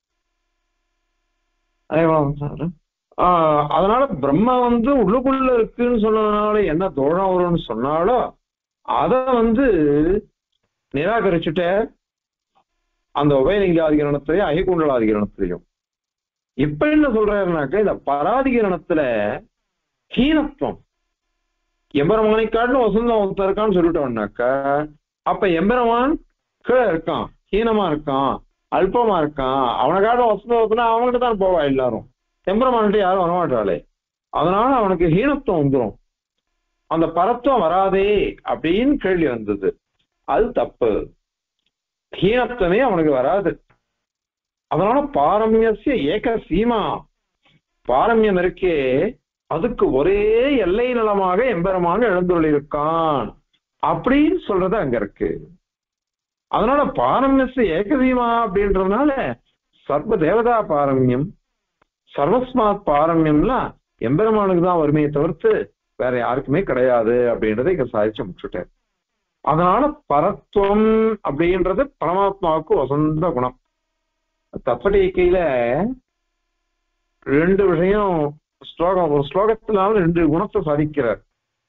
ஆஹ் அதனால பிரம்மா வந்து உள்ளுக்குள்ள இருக்குன்னு சொன்னதுனால என்ன தோஷம் வரும்னு சொன்னாலும் அதை வந்து நிராகரிச்சுட்ட அந்த உபயலிங்காதிகரணத்திலையும் அகிகுண்டலாதிகரணத்திலையும். இப்ப என்ன சொல்றாருனாக்க இந்த பராதிகரணத்துல ஹீனத்துவம், எம்பெருமானை காட்டிலும் வசந்தம் ஒருத்தர் இருக்கான்னு சொல்லிட்டோம்னாக்கா அப்ப எம்பெருமான் கீழே இருக்கான், ஹீனமா இருக்கான், அல்பமா இருக்கான், அவனை காட்டிலும் வசந்தம் அவன்கிட்ட தான் போவா எல்லாரும், எம்பெருமான்கிட்ட யாரும் வரமாட்டாளே. அதனால அவனுக்கு ஹீனத்துவம் வந்துடும், அந்த பரத்துவம் வராதே அப்படின்னு கேள்வி வந்தது. அது தப்பு, ஹீனத்துவமே அவனுக்கு வராது. அதனால பாரமியசிய ஏக சீமா, பாரமியம் இருக்கே அதுக்கு ஒரே எல்லை நலமாக எம்பெருமான எழுந்துள்ளிருக்கான் அப்படின்னு சொல்றது அங்க இருக்கு. அதனால பாரமியசிய ஏகசீமா அப்படின்றதுனால சர்வ தேவதா பாரமியம், சர்வஸ்மாத் பாரமியம்லாம் எம்பெருமானுக்கு தான் வறுமையை தவிர்த்து வேற யாருக்குமே கிடையாது அப்படின்றத இங்க சாதிச்சு முடிச்சுட்டேன். அதனால பரத்துவம் அப்படின்றது பரமாத்மாவுக்கு வசந்த குணம். தப்படிக்கையில ரெண்டு விஷயம் ஸ்லோகம், ஒரு ஸ்லோகத்தினால ரெண்டு குணத்தை சாதிக்கிறார்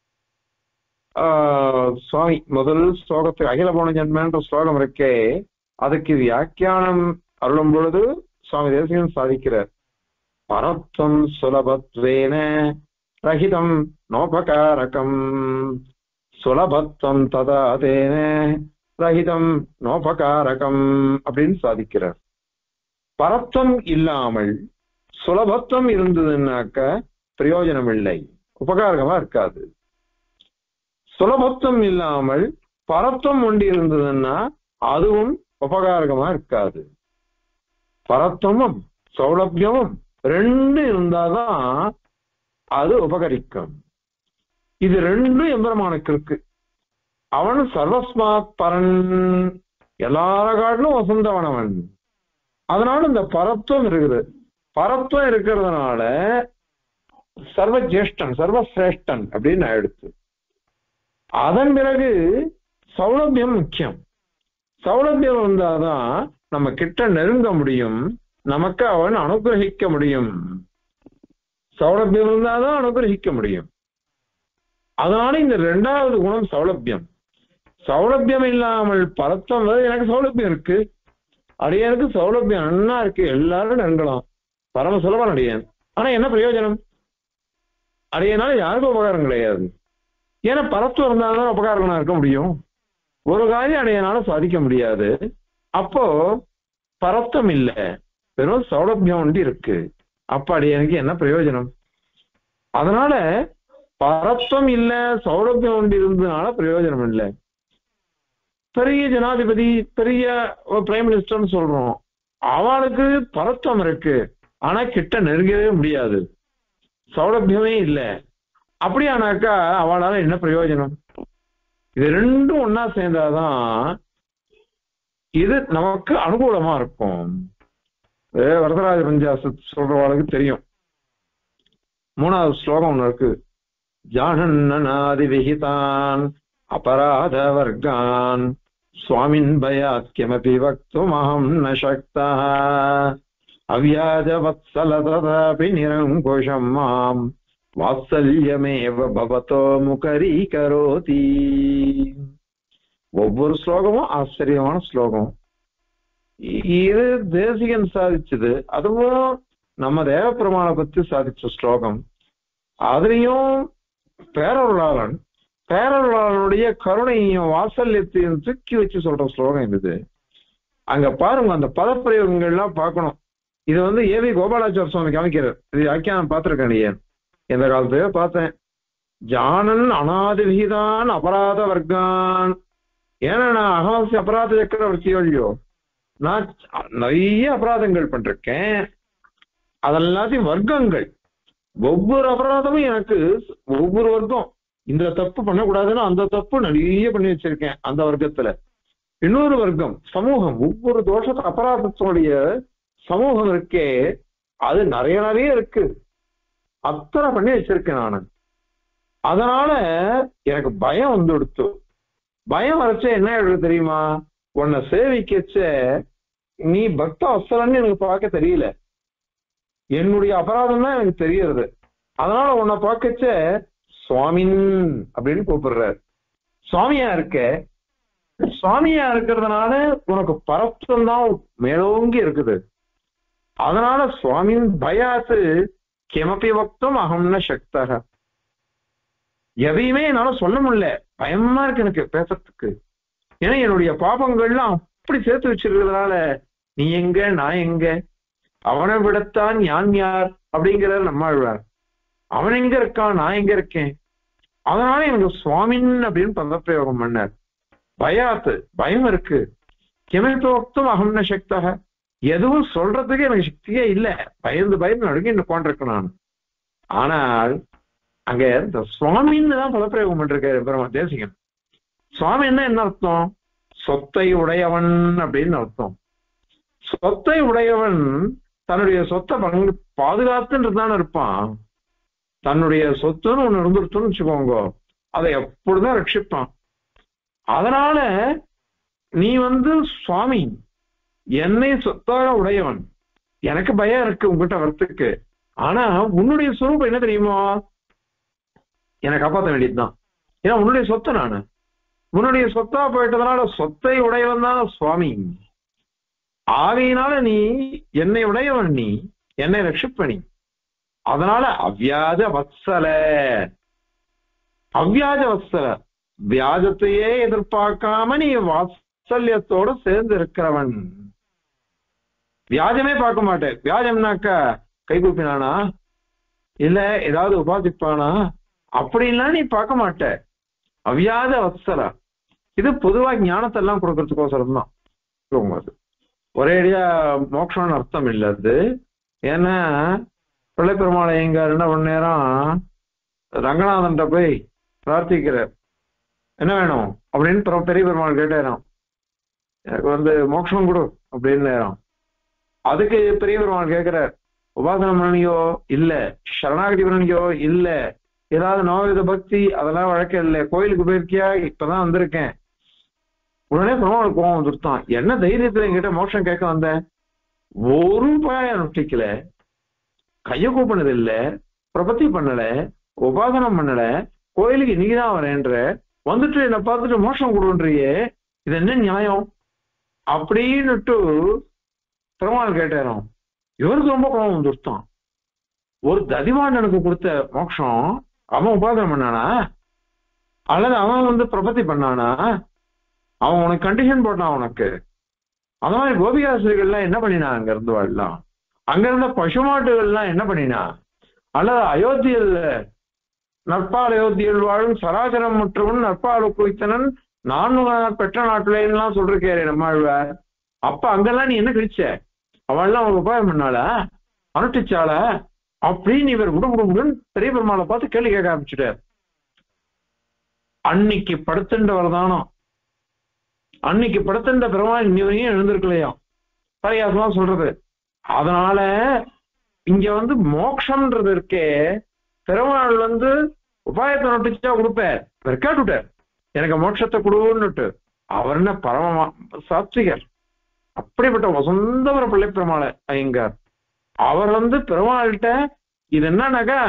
ஆஹ் சுவாமி. முதல் ஸ்லோகத்துக்கு அகில போன ஜன்மன்ற ஸ்லோகம் இருக்கே, அதுக்கு வியாக்கியானம் அருளும் பொழுது சுவாமி தேசிகன் சாதிக்கிறார். பரத்வம் சுலபத்வேன ரஹிதம் நோபகாரகம், சுலபத்வம் ததா தேன ரஹிதம் நோபகாரகம் அப்படின்னு சாதிக்கிறார். பரத்வம் இல்லாமல் சுலபத்துவம் இருந்ததுன்னாக்க பிரயோஜனம் இல்லை, உபகாரகமா இருக்காது. சுலபத்துவம் இல்லாமல் பரத்துவம் ஒன்று இருந்ததுன்னா அதுவும் உபகாரகமா இருக்காது. பரத்துவமும் சௌலபியமும் ரெண்டு இருந்தாதான் அது உபகரிக்கும். இது ரெண்டும் எம்பெருமானுக்கு இருக்கு. அவன் சர்வஸ்மாத் பரன், எல்லார காட்டிலும் வசந்தவனவன். அதனால இந்த பரத்துவம் இருக்குது. பரத்துவம் இருக்கிறதுனால சர்வ ஜேஷ்டன் சர்வசிரேஷ்டன் அப்படின்னு ஆயிடுச்சு. அதன் பிறகு சௌலபியம் முக்கியம். சௌலபியம் வந்தாதான் நம்ம கிட்ட நெருங்க முடியும், நமக்கு அவன் அனுகிரகிக்க முடியும். சௌலபியம் இருந்தாதான் அனுகிரகிக்க முடியும். அதனால இந்த ரெண்டாவது குணம் சௌலபியம். சௌலபியம் இல்லாமல் பரத்துவம், எனக்கு சௌலபியம் இருக்கு, அடியனுக்கு சௌலபியம் நன்னா இருக்கு, எல்லாரும் நெருங்கலாம், பரம சுலபம் அடியன். ஆனா என்ன பிரயோஜனம்? அடியனால யாருக்கும் உபகாரம் கிடையாது. ஏன்னா பரத்துவம் இருந்தால்தான் உபகாரங்களா இருக்க முடியும். ஒரு காரியம் அடையனால சாதிக்க முடியாது. அப்போ பரத்துவம் இல்லை, வெறும் சௌலபியம் ஒன்று இருக்கு. அப்ப அடியனுக்கு என்ன பிரயோஜனம்? அதனால பரத்துவம் இல்ல, சௌலபியம் ஒன்று இருந்ததுனால பிரயோஜனம் இல்லை. பெரிய ஜனாதிபதி, பெரிய பிரைம் மினிஸ்டர்னு சொல்றோம், அவளுக்கு பரத்துவம் இருக்கு, ஆனா கிட்ட நெருங்கவே முடியாது, சௌலபியமே இல்லை. அப்படியானாக்கா அவளால என்ன பிரயோஜனம்? இது ரெண்டும் ஒன்னா சேர்ந்தாதான் இது நமக்கு அனுகூலமா இருக்கும். வரதராஜ பஞ்சாசத் சொல்றவாளுக்கு தெரியும். மூணாவது ஸ்லோகம் ஒண்ணு இருக்கு. ஜானன்னாதி விஹிதான் அபராத வர்கான் சுவாமின் பயாத்யமபி வக்துமஹம் ந சக்தः அவ்யாஜ வத்சல ததாபி நிரங்குஷம் மாம் வாத்சல்யமேவ பவதோ முகரீகரோதி. ஒவ்வொரு ஸ்லோகமும் ஆச்சரியமான ஸ்லோகம். இது தேசிகன் சாதிச்சது, அதுவும் நம்ம தேவ பெருமாளை பத்தி சாதிச்ச ஸ்லோகம். அதுலயும் பேரருளாளன் பேரருளாளனுடைய கருணையும் வாத்சல்யத்தையும் தூக்கி வச்சு சொல்ற ஸ்லோகம் இது. அங்க பாருங்க, அந்த பதப்பிரயோகங்கள்லாம் பார்க்கணும். இது வந்து ஏவி கோபாலாச்சார சுவாமி காமிக்கிறார். இது ஆக்கியானம் பார்த்திருக்கேன், ஏன் எந்த காலத்தையோ பார்த்தேன். ஜானன் அநாதி விகிதான் அபராத வர்க்கான். ஏன்னா நான் அகவாசி அபராத சக்கரவர்த்தியோ இல்லையோ, நான் நிறைய அபராதங்கள் பண்ணிருக்கேன், அதெல்லாத்தையும் வர்க்கங்கள், ஒவ்வொரு அபராதமும் எனக்கு ஒவ்வொரு வர்க்கம், இந்த தப்பு பண்ணக்கூடாதுன்னு அந்த தப்பு நிறைய பண்ணி வச்சிருக்கேன் அந்த வர்க்கத்துல. இன்னொரு வர்க்கம் சமூகம், ஒவ்வொரு தோஷ அபராதத்தோடைய சமூகம் இருக்கே அது நிறைய நிறைய இருக்கு, அத்தனை பண்ணி வச்சிருக்கேன் நானு. அதனால எனக்கு பயம் வந்து கொடுத்து, பயம் வரைச்ச என்ன ஆயிடுது தெரியுமா, உன்னை சேவிக்கச்ச நீ பக்த வசலன்னு எனக்கு பார்க்க தெரியல, என்னுடைய அபராதம் தான் எனக்கு தெரியறது. அதனால உன்னை பார்க்கச்ச சுவாமின் அப்படின்னு கூப்பிடுறாரு. சுவாமியா இருக்க, சுவாமியா இருக்கிறதுனால உனக்கு பரத்தம் தான் மேலோங்கி இருக்குது. அதனால சுவாமின் பயாத்து கிமப்பி வக்தும் அகம்ன சக்தக, எதையுமே என்னால சொல்ல முடியல, பயமா இருக்கு எனக்கு பேசுறதுக்கு. ஏன்னா என்னுடைய பாபங்கள்லாம் அப்படி சேர்த்து வச்சிருக்கிறதுனால நீ எங்க நான் எங்க, அவனை விடத்தான் யான் யார் அப்படிங்கிறார் நம்மாழ்வார். அவன் எங்க இருக்கான், நான் எங்க இருக்கேன். அதனால எனக்கு சுவாமின் அப்படின்னு பதப்பிரயோகம் பண்ணார். பயாத்து பயம் இருக்கு, கிமப்பி வக்தும் அகம்ன சக்தக, எதுவும் சொல்றதுக்கு எனக்கு சக்தியே இல்லை, பயந்து பயந்து நடுங்கி உட்காந்துருக்கேன் நான். ஆனால் அங்க இந்த சுவாமின்னு தான் பதப்பிரயோகம் பண்ணிருக்காரு பெருமா தேசிகன். சுவாமி என்ன என்ன அர்த்தம், சொத்தை உடையவன் அப்படின்னு அர்த்தம். சொத்தை உடையவன் தன்னுடைய சொத்தை பங்கு பாதுகாத்துன்றதுதானே இருப்பான். தன்னுடைய சொத்துன்னு ஒண்ணு இருந்துருச்சுன்னு வச்சுக்கோங்க, அதை எப்பொழுதும் ரட்சிப்பான். அதனால நீ வந்து சுவாமி, என்னை சொத்தாக உடையவன், எனக்கு பயம் இருக்கு உங்ககிட்ட வரத்துக்கு. ஆனா உன்னுடைய சுரூபம் என்ன தெரியுமா, என்னை காப்பாற்ற வேண்டியதுதான். ஏன்னா உன்னுடைய சொத்து நானு, உன்னுடைய சொத்தா போயிட்டதுனால சொத்தை உடையவன் தான் சுவாமி. ஆகையினால நீ என்னை உடையவன், நீ என்னை ரட்சிப்பணி. அதனால அவ்வியாஜ வத்சல, அவ்வியாஜ வத்சல, வியாஜத்தையே எதிர்பார்க்காம நீ வாத்சல்யத்தோட சேர்ந்து இருக்கிறவன். வியாஜமே பார்க்க மாட்டேன். வியாஜம்னாக்கா கைகூப்பினானா இல்ல ஏதாவது உபாதிப்பானா அப்படின்லாம் நீ பார்க்க மாட்ட. அவ்வியாஜ வத்சலா, இது பொதுவா ஞானத்தை எல்லாம் கொடுக்கறதுக்கோசரம் தான். ஒரேடியா மோட்சம்னு அர்த்தம் இல்லை அது. ஏன்னா பிள்ளை பெருமாளை எங்க ரெண்டா மணி நேரம் ரங்கநாதன்ட்ட போய் பிரார்த்திக்கிறார், என்ன வேணும் அப்படின்னு பெரிய பெருமாள் கேட்டாராம், எனக்கு வந்து மோட்சம் கொடு அப்படின்னு நேரம். அதுக்கு பெரிய பெருமாள் கேட்கிறார், உபாசனம் பண்ணனியோ இல்ல, சரணாகதி பண்ணனியோ இல்ல, ஏதாவது நவவித பக்தி அதெல்லாம் வழக்கம் இல்லை, கோயிலுக்கு போயிருக்கியா இப்பதான் வந்திருக்கேன். உடனே பெருமாள் கோவம் வந்துருத்தான், என்ன தைரியத்துல என்கிட்ட மோட்சம் கேட்க வந்த, ஒரு பாய நொட்டிக்கல, கைய கூப்பினது இல்ல, பிரபத்தி பண்ணல, உபாசனம் பண்ணல, கோயிலுக்கு இன்னைக்குதான் வரேன்ற, வந்துட்டு என்ன பார்த்துட்டு மோட்சம் கொடுன்றியே, இது என்ன நியாயம் அப்படின்னுட்டு பெருமாள் கேட்டாராம். இவருக்கு ரொம்ப கோபம் வந்துருத்தான். ஒரு ததிவாண்டனுக்கு கொடுத்த மோட்சம் அவன் உபாசனம் பண்ணானா அல்லது அவன் வந்து பிரபத்தி பண்ணானா, அவன் உனக்கு கண்டிஷன் போட்டான் உனக்கு. அந்த மாதிரி கோபிகாசிரியர்கள்லாம் என்ன பண்ணினா, அங்க இருந்து வாழலாம், அங்க இருந்த பசுமாட்டுகள்லாம் என்ன பண்ணினா, அல்லது அயோத்தியில் நற்பால் அயோத்தியில் வாழும் சராசரம் மற்றவன் நற்பால் குவித்தனன் நான் பெற்ற நாட்டுலாம் சொல்றேன் நம்மாழ்வார். அப்ப அங்கெல்லாம் நீ என்ன கழிச்ச, அவள்லாம் அவன் உபாயம் பண்ணாளா, அனுஷ்டிச்சாள அப்படின்னு இவர் விடுமுடுமுடன் பெரிய பெருமாளை பார்த்து கேள்வி கேட்க ஆரம்பிச்சுட்டார். அன்னைக்கு படுத்துண்டவர் தானோ, அன்னைக்கு படுத்துண்ட பெருமாள் இன்னையும் எழுந்திருக்கலையா, பரியாசமா சொல்றது. அதனால இங்க வந்து மோட்சம்ன்றது இருக்கே, பெருமாள் வந்து உபாயத்தை நொட்டிச்சா கொடுப்பார், கேட்டுட்டார் எனக்கு மோட்சத்தை கொடுன்னுட்டு. அவர் என்ன பரம சாத்விகர், அப்படிப்பட்ட வசந்தவர பிள்ளை பெருமாள ஐயங்கார். அவர் வந்து பெருமாள்கிட்ட இது என்னன்னாக்கா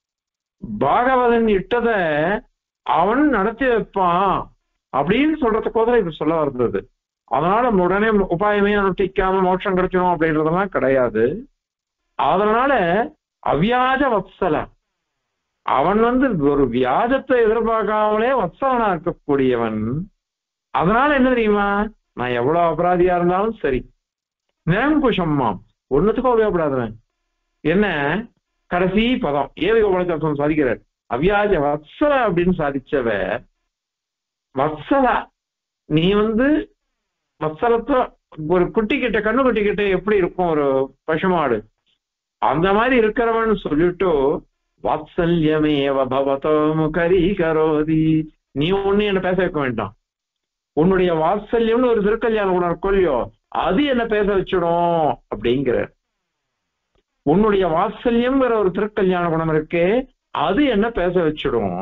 பாகவதன் இட்டத அவன் நடத்தி வைப்பான் அப்படின்னு சொல்றதுக்கோதான் இது சொல்ல வந்தது. அதனால உடனே உபாயமே நொட்டிக்காம மோட்சம் கிடைக்கணும் அப்படின்றதெல்லாம் கிடையாது. அதனால அவ்வியாஜ வத்சல, அவன் வந்து ஒரு வியாஜத்தை எதிர்பார்க்காமலே வத்சலனா இருக்கக்கூடியவன். அதனால என்ன தெரியுமா, நான் எவ்வளவு அபராதியா இருந்தாலும் சரி, நிரங்குஷம்மாம், ஒன்னுத்துக்கும் உபயோகப்படாதவன். என்ன கடைசி பதம் ஏவி கோபாலச்சாரம் சாதிக்கிறார், அவ்வியாஜ வத்சல அப்படின்னு சாதிச்சவ வத்சலா, நீ வந்து வத்சலத்தை ஒரு குட்டி கிட்ட கண்ணு குட்டி கிட்ட எப்படி இருக்கும் ஒரு பசுமாடு, அந்த மாதிரி இருக்கிறவன் சொல்லிட்டு வாத்சல்யமேவ பவதோ முகரி கரோதி, நீ ஒண்ணு என்ன பேச வைக்க வேண்டாம். உன்னுடைய வாத்சல்யம்னு ஒரு திருக்கல்யாண குணம் இருக்கோ, அது என்ன பேச வச்சிடும் அப்படிங்கிற. உன்னுடைய வாத்சல்யம்ங்கிற ஒரு திருக்கல்யாண குணம் இருக்கே, அது என்ன பேச வச்சிடும்.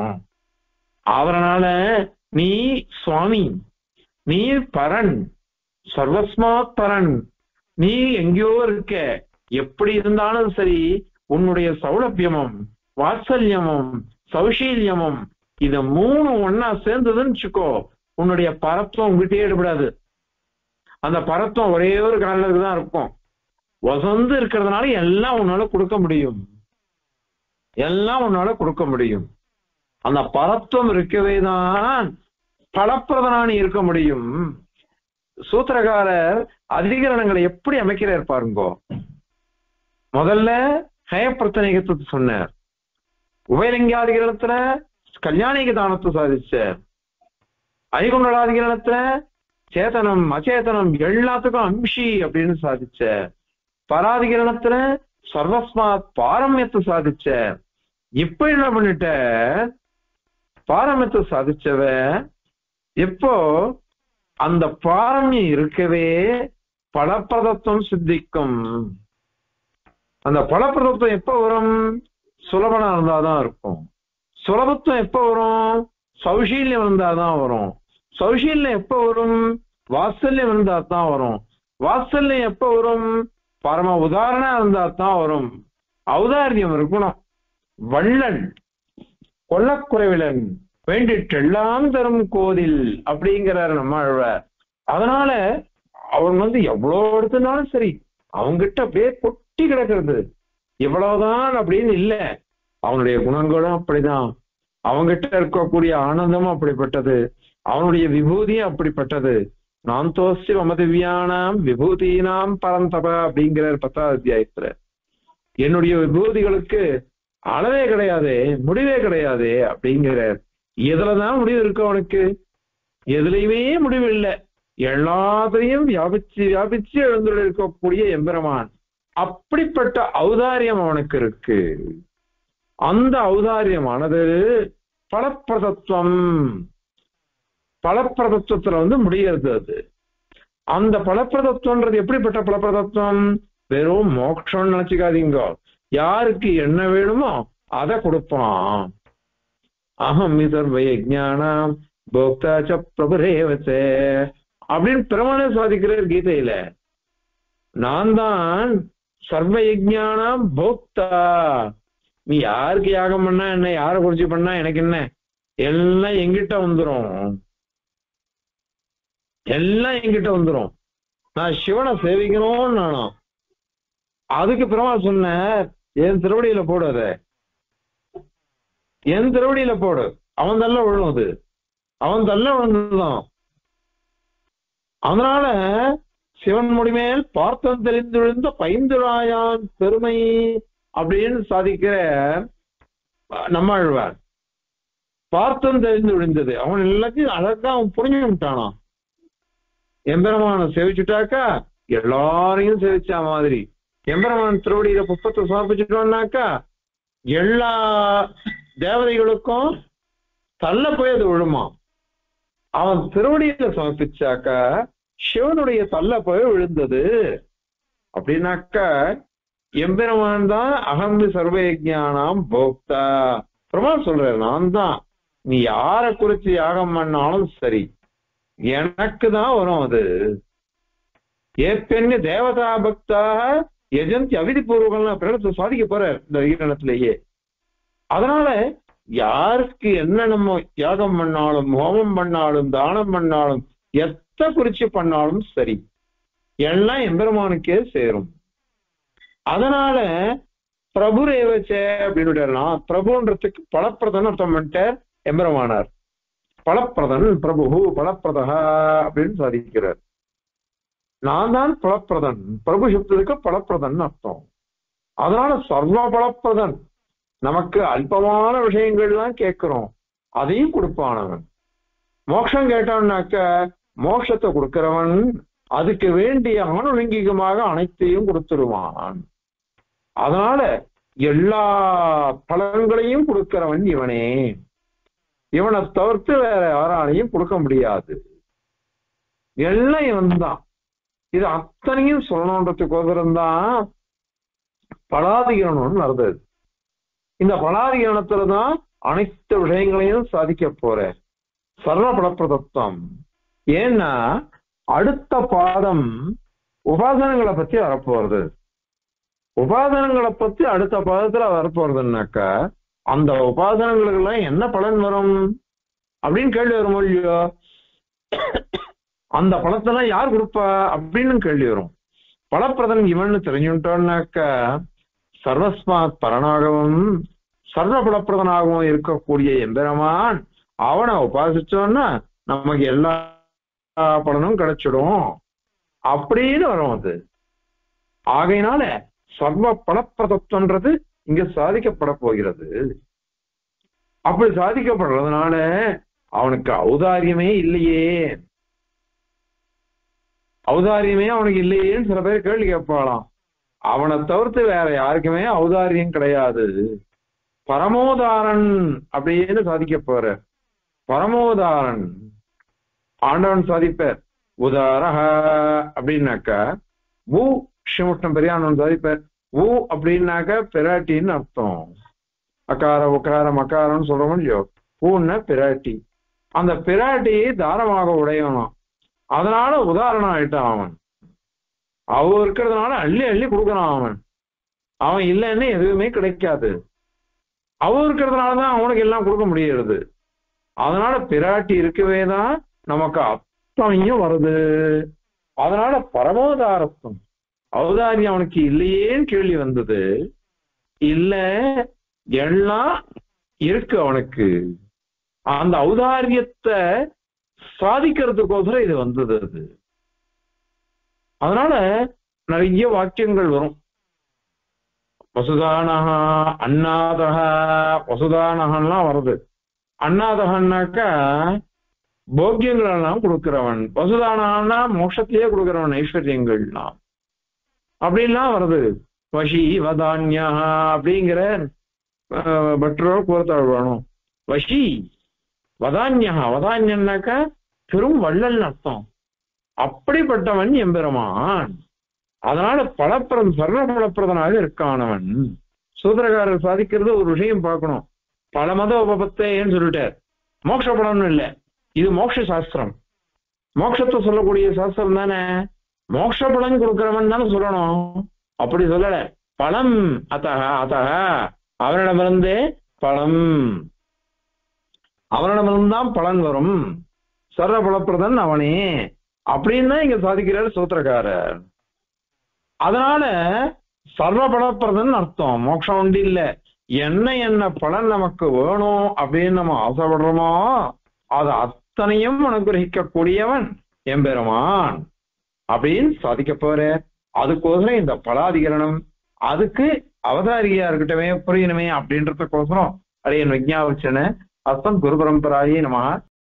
அதனால நீ சுவாமி, நீ பரன், சர்வஸ்மாத் பரன், நீ எங்கேயோ இருக்க. எப்படி இருந்தாலும் சரி, உன்னுடைய சௌலபியமும் வாத்சல்யமும் சௌஷீல்யமும் இத மூணு ஒன்னா சேர்ந்ததுன்னு வச்சுக்கோ, உன்னுடைய பரத்துவம் உங்ககிட்டயே எடுபடாது. அந்த பரத்துவம் ஒரே ஒரு காரணத்துக்கு தான் இருக்கும். வசந்து இருக்கிறதுனால எல்லாம் உன்னால கொடுக்க முடியும், எல்லாம் உன்னால கொடுக்க முடியும். அந்த பரத்துவம் இருக்கவே தான் பலப்பிரதனானி இருக்க முடியும். சூத்திரகாரர் அதிகரணங்களை எப்படி அமைக்கிறார் பாருங்கோ. முதல்ல ஹயப்பிரத்தனிகத்தை சொன்னார், உபயலிங்காதிகரணத்துல கல்யாணிக தானத்தை சாதிச்சார், ஐகுண்டலாதிகரணத்துல சேதனம் அச்சேதனம் எல்லாத்துக்கும் அம்சி அப்படின்னு சாதிச்ச, பராதிகரணத்துல சர்வஸ்மாத் பாரம்யத்தை சாதிச்ச. இப்ப என்ன பண்ணிட்ட, பாரம்யத்தை சாதிச்சவ இப்போ அந்த பாரம்யம் இருக்கவே பலப்பிரதத்துவம் சித்திக்கும். அந்த பலப்பிரதத்துவம் எப்ப வரும், சுலபனா இருந்தாதான் இருக்கும். சுலபத்துவம் எப்ப வரும், சௌஷீல்யம் இருந்தாதான் வரும். சௌஷீல்யம் எப்ப வரும், வாத்சல்யம் இருந்தா தான் வரும். வாத்சல்யம் எப்ப வரும், பரம உதாரணம் இருந்தா தான் வரும். ஔதாரியம் இருக்கணும். வள்ளன் கொள்ளக்குறைவிலன் வேண்டிட்டெல்லாம் தரும் கோதில் அப்படிங்கிறாரு நம்ம ஆழ்வார். அதனால அவன் வந்து எவ்வளவு எடுத்துனாலும் சரி, அவங்கிட்ட அப்படியே கொட்டி கிடக்கிறது. இவ்வளவுதான் அப்படின்னு இல்ல, அவனுடைய குணங்களும் அப்படிதான், அவங்கிட்ட இருக்கக்கூடிய ஆனந்தமும் அப்படிப்பட்டது, அவனுடைய விபூதியும் அப்படிப்பட்டது. நான் தோசி மமதிவ்யானாம் விபூதினாம் பரந்தப அப்படிங்கிறார் பத்தாவது அத்தியாயத்துல. என்னுடைய விபூதிகளுக்கு அளவே கிடையாது, முடிவே கிடையாது அப்படிங்கிறார். எதுலதான் முடிவு இருக்கு அவனுக்கு, எதுலையுமே முடிவு இல்லை, எல்லாத்தையும் வியாபிச்சு வியாபிச்சு எழுந்துள்ள இருக்கக்கூடிய எம்பெருமான். அப்படிப்பட்ட ஔதாரியம் அவனுக்கு இருக்கு. அந்த ஔதாரியமானது பலப்பிரதத்துவம், பலப்பிரதத்துவத்துல வந்து முடிகிறது. அது அந்த பலப்பிரதத்துவன்றது எப்படிப்பட்ட பலப்பிரதத்துவம், வெறும் மோட்சம்னு நினைச்சுக்காதீங்க. யாருக்கு என்ன வேணுமோ அதை கொடுப்பான். அகம் சர்வயஜானாம் போக்தாச்ச பிரபுரேவச்ச அப்படின்னு பிரமாண சாதிக்கிறார் கீதையில. நான் தான் சர்வயஜானாம் போக்தா. நீ யாருக்கு யாகம் பண்ணா என்ன, யாரை குறிச்சு பண்ணா எனக்கு என்ன, எல்லாம் எங்கிட்ட வந்துரும், எல்லாம் எங்கிட்ட வந்துரும். நான் சிவனை சேவிக்கணும்னு நானும். அதுக்கு பிரமா சொன்ன, என் திருவடியில போடு, அத என் திருவடியில போடு, அவன் தள்ள விழும், அது அவன் தள்ள விழுந்துதான். அதனால சிவன் முடிமேல் பார்த்தம் தெரிந்து விழுந்த பைந்துராயான் பெருமை அப்படின்னு சாதிக்கிற நம்மாழ்வார். பார்த்தம் தெரிந்து விழுந்தது, அவன் எல்லாத்தையும் அழகா அவன் புரிஞ்சு விட்டானா. எம்பெருமான சேவிச்சுட்டாக்கா எல்லாரையும் சேவிச்சா மாதிரி, எம்பெருமான் திருவடியில புஷ்பத்தை சமர்ப்பிச்சுட்டோம்னாக்கா எல்லா தேவதைகளுக்கும் தள்ள போய் அது விழுமா. அவன் திருவடியில சமர்ப்பிச்சாக்கா சிவனுடைய தள்ள போய் விழுந்தது. அப்படின்னாக்கா எம்பெருமான் தான் அகம்பி சர்வயஜானாம் போக்தா. பிரமான் சொல்ற, நான் தான், நீ யாரை குறிச்சு யாகம் பண்ணாலும் சரி எனக்கு தான் வரும் அது. ஏற்பெண்ணு தேவதா பக்தாக எஜந்தி அவிதி பூர்வகம்லாம் பிரகடத்தை சாதிக்க போற இந்த ஈரணத்திலேயே. அதனால யாருக்கு என்ன நம்ம யாகம் பண்ணாலும் ஹோமம் பண்ணாலும் தானம் பண்ணாலும் எத்த குறிச்சு பண்ணாலும் சரி எல்லாம் எம்பெருமானுக்கே சேரும். அதனால பிரபு ரேவச்சே அப்படின்னு பிரபுன்றதுக்கு பலப்பிரதன் அர்த்தம் பண்ணிட்டார் எம்பெருமானார். பலப்பிரதன் பிரபு பலப்பிரதா அப்படின்னு சாதிக்கிறார். நான் தான் பலப்பிரதன், பிரபு சப்தத்துக்கு பலப்பிரதன் அர்த்தம். அதனால சர்வ பலப்பிரதன், நமக்கு அல்பமான விஷயங்கள்லாம் கேட்கிறோம், அதையும் கொடுப்பானவன். மோட்சம் கேட்டான்னாக்க மோட்சத்தை கொடுக்கிறவன் அதுக்கு வேண்டிய ஆணுலிங்கிகமாக அனைத்தையும் கொடுத்துருவான். அதனால எல்லா பலன்களையும் கொடுக்கிறவன் இவனே. இவனை தவிர்த்து வேற யாராலையும் கொடுக்க முடியாது. எல்லாம் இவன் தான். இது அத்தனையும் சொல்லணுன்றதுக்கோசரம் தான் பலாதிகரணம்னு நடந்தது. இந்த பலாதிகரணத்துலதான் அனைத்து விஷயங்களையும் சாதிக்க போற சர்வ பலப்பிரதத்துவம். ஏன்னா அடுத்த பாதம் உபாசனங்களை பத்தி வரப்போறது. உபாசனங்களை பத்தி அடுத்த பாதத்துல வரப்போறதுன்னாக்கா அந்த உபாசனங்களுக்கு எல்லாம் என்ன பலன் வரும் அப்படின்னு கேள்வி வரும் இல்லையோ. அந்த பலத்தெல்லாம் யார் கொடுப்பா அப்படின்னு கேள்வி வரும். பலப்பிரதன் இவன்னு தெரிஞ்சுட்டோம்னாக்கா சர்வஸ்மாத் பரனாகவும் சர்வ பலப்பிரதனாகவும் இருக்கக்கூடிய எம்பெருமான் அவனை உபாசிச்சோன்னா நமக்கு எல்லா பலனும் கிடைச்சிடும் அப்படின்னு வரும் அது. ஆகையினால சர்வ பலப்பிரதத்துவன்றது இங்க சாதிக்கப்பட போகிறது. அப்படி சாதிக்கப்படுறதுனால அவனுக்கு ஔதாரியமே இல்லையே, ஔதாரியமே அவனுக்கு இல்லையேன்னு சில பேர் கேள்வி கேட்பாளாம். அவனை தவிர்த்து வேற யாருக்குமே ஔதாரியம் கிடையாது. பரமோதாரன் அப்படின்னு சாதிக்க போற. பரமோதாரன் ஆண்டவன் சாதிப்பார். உதாரஹ அப்படின்னாக்கா ஊ ஸ்ரீமுஷ்ணம் பெரியானவன் சாதிப்பார். ஊ அப்படின்னாக்க பிராட்டின்னு அர்த்தம். அகார உக்காரம் அகாரம்னு சொல்றோம் இல்லையோ. ஊன்னா பிராட்டி. அந்த பிராட்டியை தாரமாக உடையவனாம். அதனால உதாரணம் ஆயிட்டான் அவன். அவ இருக்கிறதுனால அள்ளி அள்ளி கொடுக்கறான் அவன். அவன் இல்லைன்னு எதுவுமே கிடைக்காது. அவ இருக்கிறதுனாலதான் அவனுக்கு எல்லாம் கொடுக்க முடியாது. அதனால பிராட்டி இருக்கவே தான் நமக்கு அத்தனையும் வருது. அதனால பரமோதாரத்துவம் ஔதாரியம் அவனுக்கு இல்லையேன்னு கேள்வி வந்தது. இல்ல எல்லாம் இருக்கு அவனுக்கு. அந்த ஔதாரியத்தை சாதிக்கிறதுக்கோசரம் இது வந்தது. அது அதனால நிறைய வாக்கியங்கள் வரும். வசுதானஹா அண்ணாதஹா வசுதானகன்லாம் வருது. அண்ணாதகன்னாக்கா போக்கியங்கள் எல்லாம் கொடுக்கிறவன். வசுதானஹான்னா மோட்சத்திலேயே கொடுக்கிறவன் ஐஸ்வர்யங்கள்லாம் அப்படின்லாம் வருது. வஷி வதான்யா அப்படிங்கிற பற்றோ கூறத்தாழ் வேணும். வஷி வதான்யா வதான்யன்னாக்கா பெரும் வள்ளல் அர்த்தம். அப்படிப்பட்டவன் எம்பெருமான். அதனால பலப்பிரதன் சர்வ பலப்பிரதனாக இருக்கானவன். சூத்திரக்காரர் சாதிக்கிறது ஒரு விஷயம் பார்க்கணும். பல மத உபபத்தேன்னு சொல்லிட்டார். மோட்ச பலம்னு இல்லை, இது மோட்ச சாஸ்திரம். மோட்சத்தை சொல்லக்கூடிய சாஸ்திரம் தானே. மோட்ச பலன் கொடுக்கிறவன் தானே சொல்லணும். அப்படி சொல்லல. பலம் அத்தக அத்தக அவனிடமிருந்தே பலம், அவனிடமிருந்தான் பலன் வரும். சர்வ பலப்பிரதன் அவனே அப்படின்னு தான் இங்க சாதிக்கிறார் சூத்திரக்காரர். அதனால சர்வ பலப்பிரதன் அர்த்தம். மோட்சம் உண்டு இல்ல. என்ன என்ன பலன் நமக்கு வேணும் அப்படின்னு நம்ம ஆசைப்படுறோமோ அதை அத்தனையும் அனுகிரகிக்கக்கூடியவன் எம்பெருமான் அப்படின்னு சாதிக்க போற. அதுக்கோசரம் இந்த பலாதிகரணம் அதுக்கு அவதாரியா இருக்கட்டமே புரியணுமே அப்படின்றதுக்கோசரம் அடையன் விஜயாவச்சன அஸ்தம் குரு பரம்பராயே நமஹ.